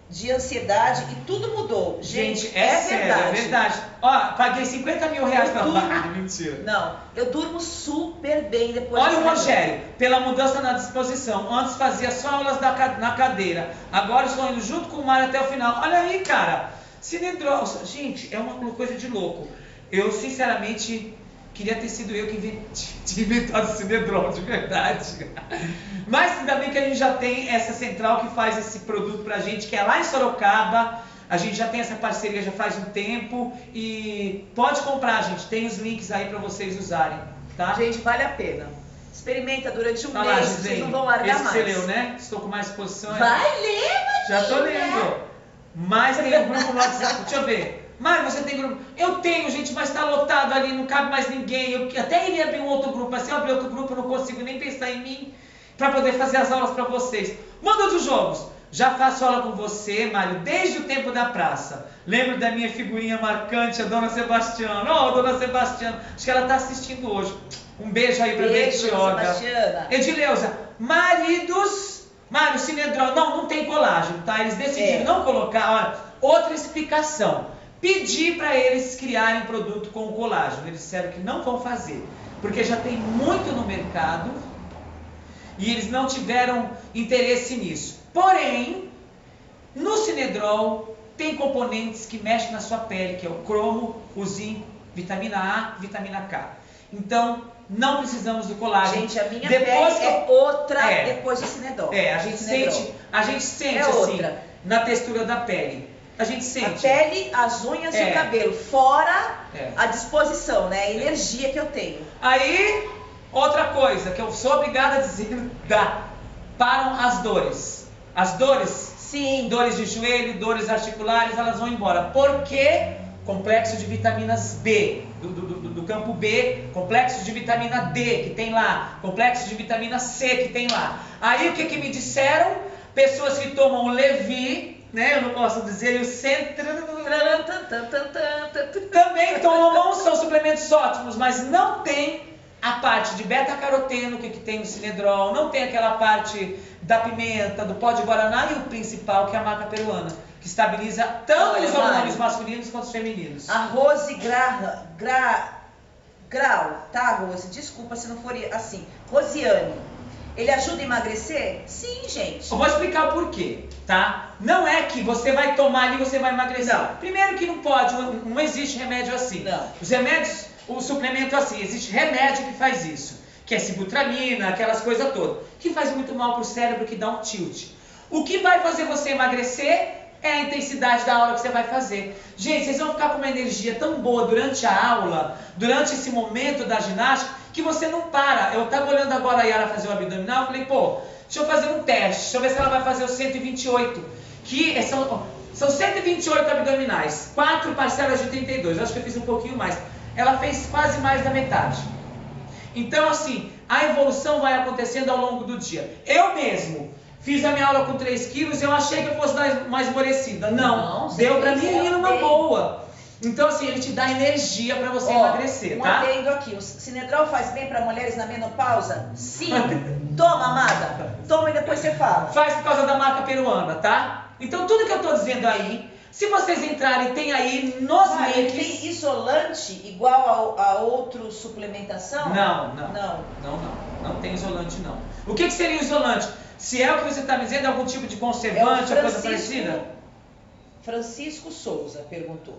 de ansiedade e tudo mudou. Gente, Gente, é, é sério, verdade. é verdade. Ó, paguei cinquenta mil reais pra... Eu durmo. Ah, mentira. Não, eu durmo super bem depois Olha o desse Rogério, pela mudança na disposição. Antes fazia só aulas da ca- na cadeira. Agora estou indo junto com o Mário até o final. Olha aí, cara. Cinedrol. Gente, é uma coisa de louco. Eu, sinceramente, queria ter sido eu que invent- tinha inventado o Cinedrol, de verdade. Mas ainda bem que a gente já tem essa central que faz esse produto pra gente, que é lá em Sorocaba. A gente já tem essa parceria já faz um tempo. E pode comprar, gente. Tem os links aí pra vocês usarem, tá? Gente, vale a pena. Experimenta durante um Olha lá, mês, vocês Gisele, não vão largar esse que mais. você leu, né? Estou com mais exposição. Vai ler, Maria. Já tô lendo. Mas tem um grupo no WhatsApp. Deixa eu ver. Mário, você tem grupo? Eu tenho, gente, mas tá lotado ali, não cabe mais ninguém. Eu até iria abrir um outro grupo, mas se eu abrir outro grupo eu não consigo nem pensar em mim para poder fazer as aulas para vocês. Manda dos jogos. Já faço aula com você, Mário, desde o tempo da praça. Lembro da minha figurinha marcante, a Dona Sebastiana. Ó, oh, Dona Sebastiana. Acho que ela tá assistindo hoje. Um beijo aí pra Beijo, Betioga. Sebastiana. Edileuza, maridos... Mário, Cinedrol, não, não tem colágeno, tá? Eles decidiram É. não colocar, olha, outra explicação. Pedir para eles criarem produto com colágeno. Eles disseram que não vão fazer, porque já tem muito no mercado e eles não tiveram interesse nisso. Porém, no Cinedrol tem componentes que mexem na sua pele, que é o cromo, o zinco, vitamina A, vitamina K. Então, não precisamos do colágeno. Gente, a minha Depois pele que- é outra É. depois do Cinedrol. É, a gente Cinedrol. sente, a gente sente É assim, outra. na textura da pele. A gente A sente. pele, as unhas e É. o cabelo. Fora É. a disposição, né? A energia que eu tenho. Aí, outra coisa que eu sou obrigada a dizer, dá, param as dores. As dores, Sim. dores de joelho, dores articulares, elas vão embora. Por quê? Complexo de vitaminas B, do, do, do, do campo B, complexo de vitamina D que tem lá, complexo de vitamina C que tem lá. Aí o que que me disseram? Pessoas que tomam o Levi, né, eu não posso dizer, e o Centro... Também tomam, são suplementos ótimos, mas não tem a parte de beta-caroteno que, que tem no Cinedrol, não tem aquela parte da pimenta, do pó de guaraná e o principal, que é a maca peruana, que estabiliza tanto Olha, os hormônios Mário, masculinos quanto os femininos. A Rose Gra, Gra, Grau, tá, Rose? Desculpa se não for assim. Rosiane, ele ajuda a emagrecer? Sim, gente. Eu vou explicar o porquê, tá? Não é que você vai tomar ali e você vai emagrecer. Não. Primeiro que não pode, não, não existe remédio assim. Não. Os remédios, o suplemento assim, existe remédio que faz isso, que é sibutramina, aquelas coisas todas, que faz muito mal pro cérebro, que dá um tilt. O que vai fazer você emagrecer é a intensidade da aula que você vai fazer. Gente, vocês vão ficar com uma energia tão boa durante a aula, durante esse momento da ginástica, que você não para. Eu estava olhando agora a Yara fazer o abdominal, eu falei, pô, deixa eu fazer um teste, deixa eu ver se ela vai fazer o cento e vinte e oito, que são, são cento e vinte e oito abdominais, quatro parcelas de trinta e dois, eu acho que eu fiz um pouquinho mais. Ela fez quase mais da metade. Então, assim, a evolução vai acontecendo ao longo do dia. Eu mesmo fiz a minha aula com três quilos e eu achei que eu fosse dar mais esmorecida. Não, Não, deu você pra mim fez ir numa bem. boa. Então, assim, ele te dá energia pra você Ó, emagrecer, um tá? adendo aqui. O Cinedrol faz bem para mulheres na menopausa? Sim. Toma, amada. Toma e depois você fala. Faz por causa da marca peruana, tá? Então, tudo que eu tô dizendo aí, se vocês entrarem, tem aí nos Ah, ele links... tem isolante igual a, a outra suplementação? Não, não. Não. Não, não. Não tem isolante, não. O que, que seria o isolante? Se é o que você está me dizendo, algum tipo de É o conservante ou coisa Francisco, parecida? Francisco Souza perguntou.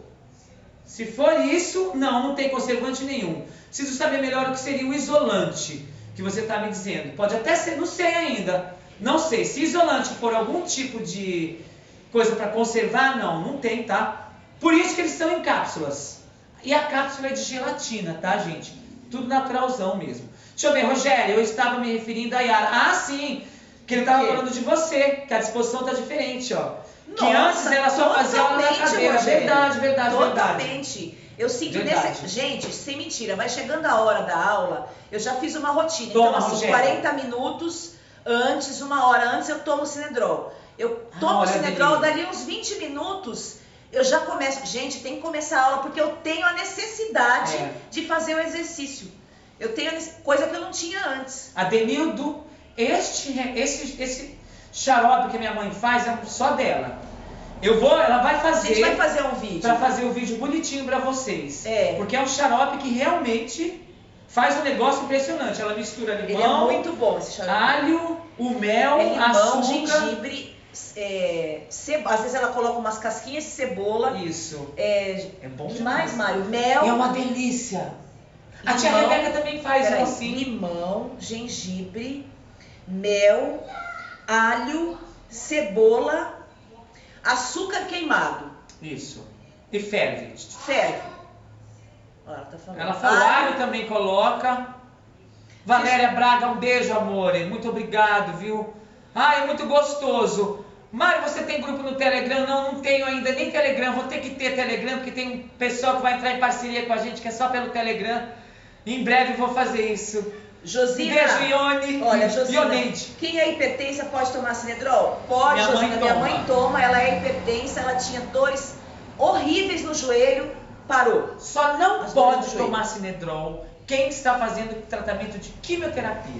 Se for isso, não, não tem conservante nenhum. Preciso saber melhor o que seria o isolante que você está me dizendo. Pode até ser, não sei ainda. Não sei. Se isolante for algum tipo de coisa para conservar, não, não tem, tá? Por isso que eles são em cápsulas. E a cápsula é de gelatina, tá, gente? Tudo naturalzão mesmo. Deixa eu ver, Rogério, eu estava me referindo a Yara. Ah, sim, que ele estava O quê? falando de você, que a disposição tá diferente, ó. Que Nossa, antes ela só fazia aula na totalmente, cadeira. Rogério. Verdade, verdade, verdade. Totalmente. Eu sinto Verdade. nesse... Gente, sem mentira, vai chegando a hora da aula, eu já fiz uma rotina. Toma, então, assim, Rogério. quarenta minutos antes, uma hora antes, eu tomo Cinedrol. Eu Ah, tomo olha, Cinedrol, delícia. dali uns vinte minutos, eu já começo. Gente, tem que começar a aula, porque eu tenho a necessidade É. de fazer o exercício. Eu tenho a nece- coisa que eu não tinha antes. Adenildo, este, esse, esse xarope que minha mãe faz é só dela. Eu vou, ela vai A fazer. gente vai fazer um vídeo. Pra fazer o vídeo bonitinho pra vocês. É. Porque é um xarope que realmente faz um negócio impressionante. Ela mistura limão, Ele é muito bom esse xarope. alho, o mel, É limão, açúcar. gengibre, é, cebo... às vezes ela coloca umas casquinhas de cebola. Isso. É, É bom demais, demais. Mário. Mel. É uma delícia. A tia limão- Rebeca também faz um Peraí, assim. limão, gengibre, mel, alho, cebola, açúcar queimado. Isso. E ferve. Ferve. Ó, ela tá falando. Ela falou, alho também coloca. Valéria Braga, um beijo, amor. Muito obrigado, viu? Ai, é muito gostoso. Mário, você tem grupo no Telegram? Não, não tenho ainda nem Telegram. Vou ter que ter Telegram, porque tem um pessoal que vai entrar em parceria com a gente, que é só pelo Telegram. Em breve vou fazer isso. Josina. Um beijo, Ione. Olha, Josina, Ioneide. quem é hipertensa pode tomar Sinedrol? Pode, Minha mãe Josina. Minha toma. mãe toma, ela é hipertensa, ela tinha dores horríveis no joelho, parou. Só não As dores pode do joelho. tomar Sinedrol quem está fazendo tratamento de quimioterapia,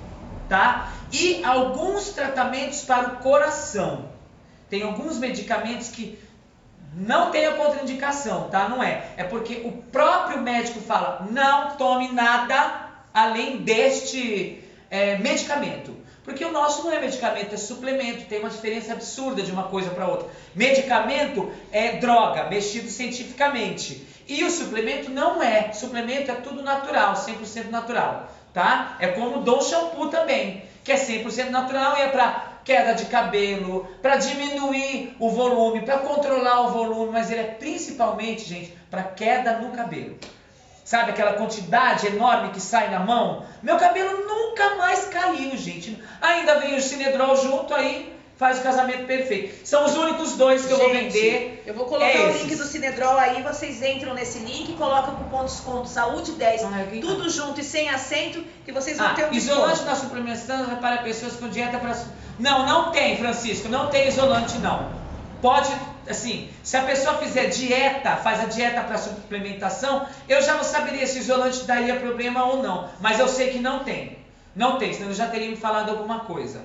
tá? E alguns tratamentos para o coração. Tem alguns medicamentos que não tem a contraindicação, tá? Não é. É porque o próprio médico fala, não tome nada além deste é, medicamento. Porque o nosso não é medicamento, é suplemento. Tem uma diferença absurda de uma coisa para outra. Medicamento é droga, mexido cientificamente. E o suplemento não é. Suplemento é tudo natural, cem por cento natural, tá? É como o Dom Shampoo também, que é cem por cento natural e é para queda de cabelo, para diminuir o volume, para controlar o volume, mas ele é principalmente, gente, para queda no cabelo. Sabe aquela quantidade enorme que sai na mão? Meu cabelo nunca mais caiu, gente. Ainda vem o Sinedrol junto, aí faz o casamento perfeito. São os únicos dois que eu vou Gente, vender. Eu vou colocar É o esses. link do Sinedrol aí, vocês entram nesse link e colocam o cupom de desconto Saúde dez, Ai, quem tudo junto e sem acento, que vocês vão Ah, ter um isolante desconto. na suplementação é para pessoas com dieta para... Não, não tem, Francisco, não tem isolante não. Pode, assim, se a pessoa fizer dieta, faz a dieta para suplementação, eu já não saberia se o isolante daria problema ou não. Mas eu sei que não tem. Não tem, senão eu já teria me falado alguma coisa.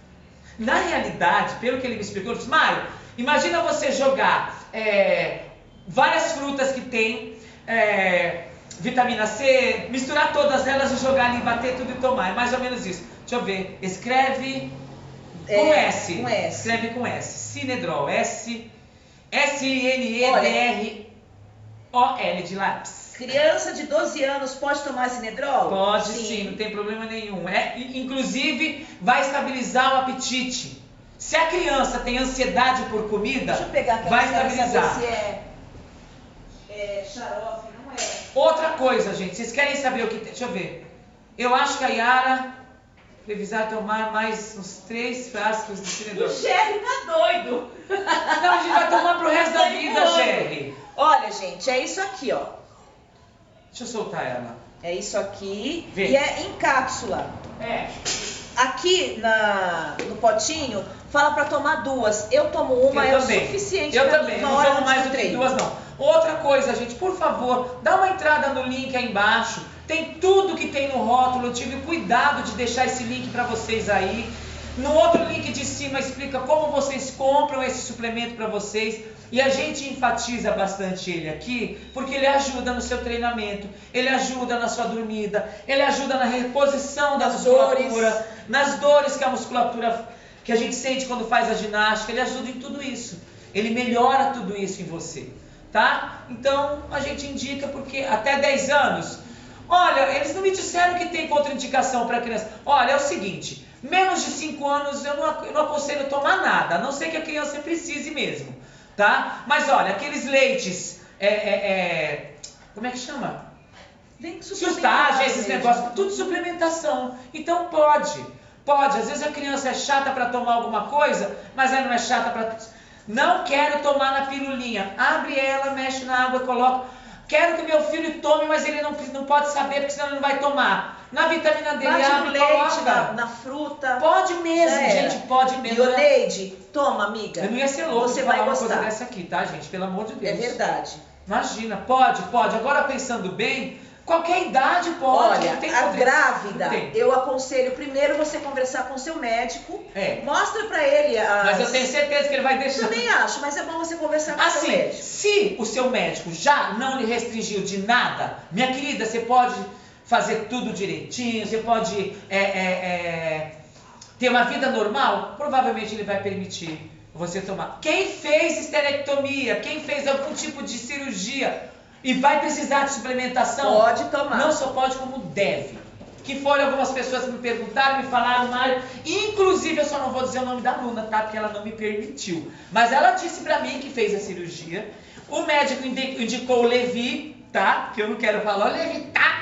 Na realidade, pelo que ele me explicou, ele disse, Mário, imagina você jogar é, várias frutas que tem, é, vitamina C, misturar todas elas e jogar ali, bater tudo e tomar. É mais ou menos isso. Deixa eu ver. Escreve com É, S. com S. Escreve com S. Sinedrol. S. S I N E D R O L de lápis. Criança de doze anos pode tomar Sinedrol? Pode sim. não tem problema nenhum. É, inclusive, vai estabilizar o apetite. Se a criança tem ansiedade por comida, Deixa eu pegar aquela vai pra estabilizar. saber se é, é xarope, não é? Outra coisa, gente, vocês querem saber o que tem? Deixa eu ver. Eu acho que a Yara precisar tomar mais uns três frascos de Sinedrol. O Jerry tá doido. Não, a gente vai tomar pro resto da Tá vida, voando. Jerry. Olha, gente, é isso aqui, ó. Deixa eu soltar ela. É isso aqui. Vê. E é em cápsula. É. Aqui na, no potinho, fala pra tomar duas. Eu tomo uma, eu é também. o suficiente Eu pra também, mim, não uma hora tomo antes mais do do que treino. duas não. Outra coisa, gente, por favor, dá uma entrada no link aí embaixo. Tem tudo que tem no rótulo. Eu tive cuidado de deixar esse link para vocês aí. No outro link de cima explica como vocês compram esse suplemento para vocês. E a gente enfatiza bastante ele aqui, porque ele ajuda no seu treinamento, ele ajuda na sua dormida, ele ajuda na reposição da Nas musculatura, dores. nas dores que a musculatura, que a gente sente quando faz a ginástica, ele ajuda em tudo isso. Ele melhora tudo isso em você, tá? Então, a gente indica porque até dez anos, olha, eles não me disseram que tem contraindicação para criança. Olha, é o seguinte, menos de cinco anos eu não, eu não aconselho tomar nada, a não ser que a criança precise mesmo, tá? Mas olha, aqueles leites, é, é, é, como é que chama? Vem Sustagem, esses mesmo. negócios, tudo suplementação. Então pode, pode. Às vezes a criança é chata para tomar alguma coisa, mas aí não é chata para... Não quero tomar na pirulinha. Abre ela, mexe na água, coloca. Quero que meu filho tome, mas ele não, não pode saber, porque senão ele não vai tomar. Na vitamina D, ele Bate no abre e leite, coloca. na, na fruta. Pode mesmo, Já era. gente, pode mesmo. Ioneide, toma, amiga. Eu não ia ser louco Você de vai falar uma coisa gostar. dessa aqui, tá, gente? Pelo amor de Deus. É verdade. Imagina, pode, pode. Agora pensando bem, Qualquer idade pode. Olha, não tem a poder- grávida, não tem. eu aconselho primeiro você conversar com seu médico. É. Mostra pra ele as... Mas eu tenho certeza que ele vai deixar. Também acho, mas é bom você conversar com seu Assim, médico. se o seu médico já não lhe restringiu de nada, minha querida, você pode fazer tudo direitinho, você pode é, é, é, ter uma vida normal, provavelmente ele vai permitir você tomar. Quem fez esterectomia, quem fez algum tipo de cirurgia e vai precisar de suplementação, Pode tomar. não só pode como deve. Que foram algumas pessoas que me perguntaram, me falaram, Mário, inclusive eu só não vou dizer o nome da aluna, tá? Porque ela não me permitiu. Mas ela disse pra mim que fez a cirurgia, o médico indi- indicou o Levi, tá? Que eu não quero falar, o Levi, tá?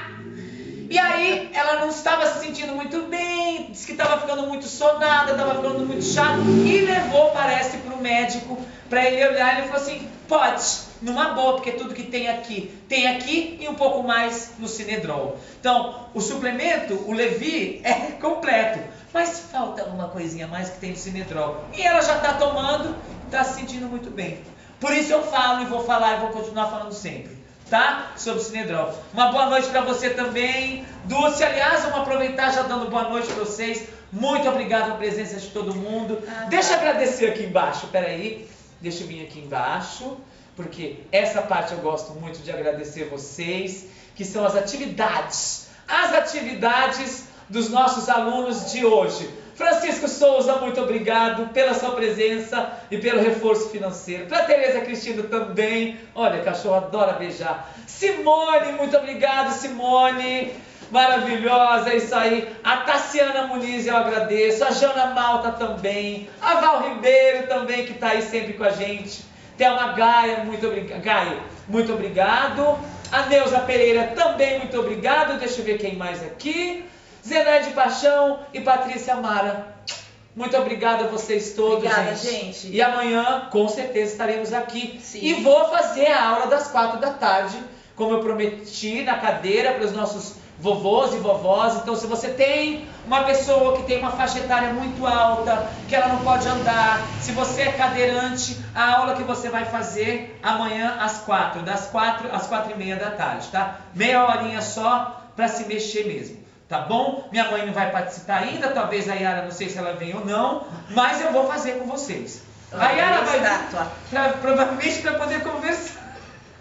E aí ela não estava se sentindo muito bem, disse que estava ficando muito sonada, estava ficando muito chato, e levou, parece, para o médico, para ele olhar, e ele falou assim, pode, numa boa, porque tudo que tem aqui, tem aqui e um pouco mais no Sinedrol. Então, o suplemento, o Levi, é completo, mas falta uma coisinha a mais que tem no Sinedrol. E ela já está tomando, está se sentindo muito bem. Por isso eu falo e vou falar e vou continuar falando sempre. Tá? Sobre o Sinedrol. Uma boa noite para você também. Dulce, aliás, vamos aproveitar já dando boa noite para vocês. Muito obrigado pela presença de todo mundo. Ah, tá. Deixa eu agradecer aqui embaixo, peraí. Deixa eu vir aqui embaixo, porque essa parte eu gosto muito de agradecer vocês, que são as atividades. As atividades dos nossos alunos de hoje. Francisco Souza, muito obrigado pela sua presença e pelo reforço financeiro. Para Tereza Cristina também. Olha, cachorro adora beijar. Simone, muito obrigado, Simone. Maravilhosa, é isso aí. A Tassiana Muniz, eu agradeço. A Jana Malta também. A Val Ribeiro também, que está aí sempre com a gente. Thelma Gaia, muito obrigado. Gaia, muito obrigado. A Neuza Pereira também, muito obrigado. Deixa eu ver quem mais aqui. Zenaide Paixão e Patrícia Mara. Muito obrigado a vocês todos, Obrigada, gente. gente. E amanhã, com certeza, estaremos aqui. Sim. E vou fazer a aula das quatro da tarde, como eu prometi, na cadeira, para os nossos vovôs e vovós. Então, se você tem uma pessoa que tem uma faixa etária muito alta, que ela não pode andar, se você é cadeirante, a aula que você vai fazer amanhã às quatro, das quatro às quatro e meia da tarde, tá? Meia horinha só para se mexer mesmo. Tá bom? Minha mãe não vai participar ainda, talvez a Yara, não sei se ela vem ou não, mas eu vou fazer com vocês. A Yara vai vir, pra, provavelmente para poder conversar.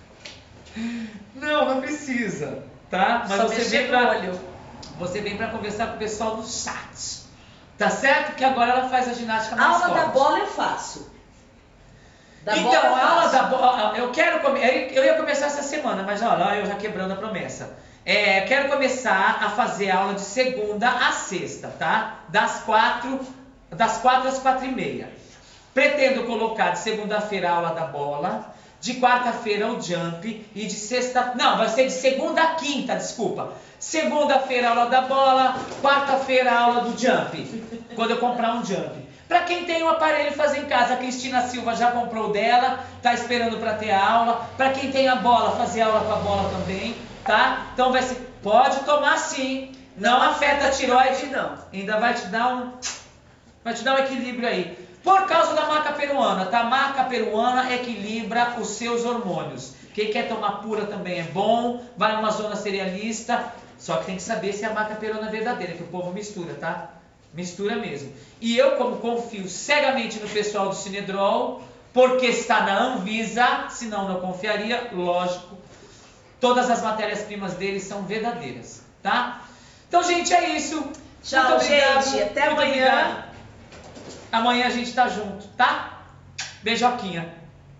Não, não precisa, tá? Mas Só você mexer vem no pra, olho. você vem para conversar com o pessoal do chat. Tá certo? Que agora ela faz a ginástica A mais aula forte. da bola eu faço. Da Então, bola eu a aula faço. da bola, eu quero come- eu ia começar essa semana, mas olha, olha eu já quebrando a promessa. É, quero começar a fazer aula de segunda a sexta, tá? Das quatro, das quatro às quatro e meia. Pretendo colocar de segunda-feira a aula da bola, de quarta-feira o jump e de sexta... Não, vai ser de segunda a quinta, desculpa. Segunda-feira a aula da bola, quarta-feira a aula do jump, quando eu comprar um jump. Para quem tem um aparelho fazer em casa, a Cristina Silva já comprou dela, tá esperando para ter a aula. Para quem tem a bola, fazer aula com a bola também, tá? Então vai ser, pode tomar sim, não afeta a tireoide não. Ainda vai te dar um, vai te dar um equilíbrio aí. Por causa da maca peruana, tá? A maca peruana equilibra os seus hormônios. Quem quer tomar pura também é bom, vai numa zona cerealista, só que tem que saber se é a maca peruana é verdadeira, que o povo mistura, tá? Mistura mesmo. E eu, como confio cegamente no pessoal do Sinedrol, porque está na Anvisa, senão não confiaria, lógico, todas as matérias-primas deles são verdadeiras, tá? Então, gente, é isso. Tchau, Muito obrigado. gente. Até Muito amanhã. obrigado. Amanhã a gente tá junto, tá? Beijoquinha.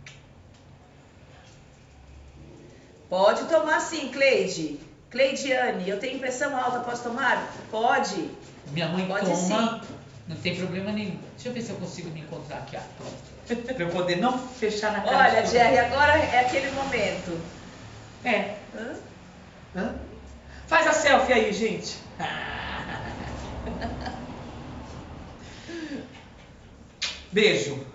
Pode tomar sim, Cleide. Cleidiane, eu tenho pressão alta, posso tomar? Pode. Minha mãe Pode toma, sim. não tem problema nenhum. Deixa eu ver se eu consigo me encontrar aqui. Ah, pronto. Pra eu poder não fechar na cara. Olha, de todo Jerry, mundo. agora é aquele momento. É. Hã? Hã? Faz a selfie aí, gente. Beijo.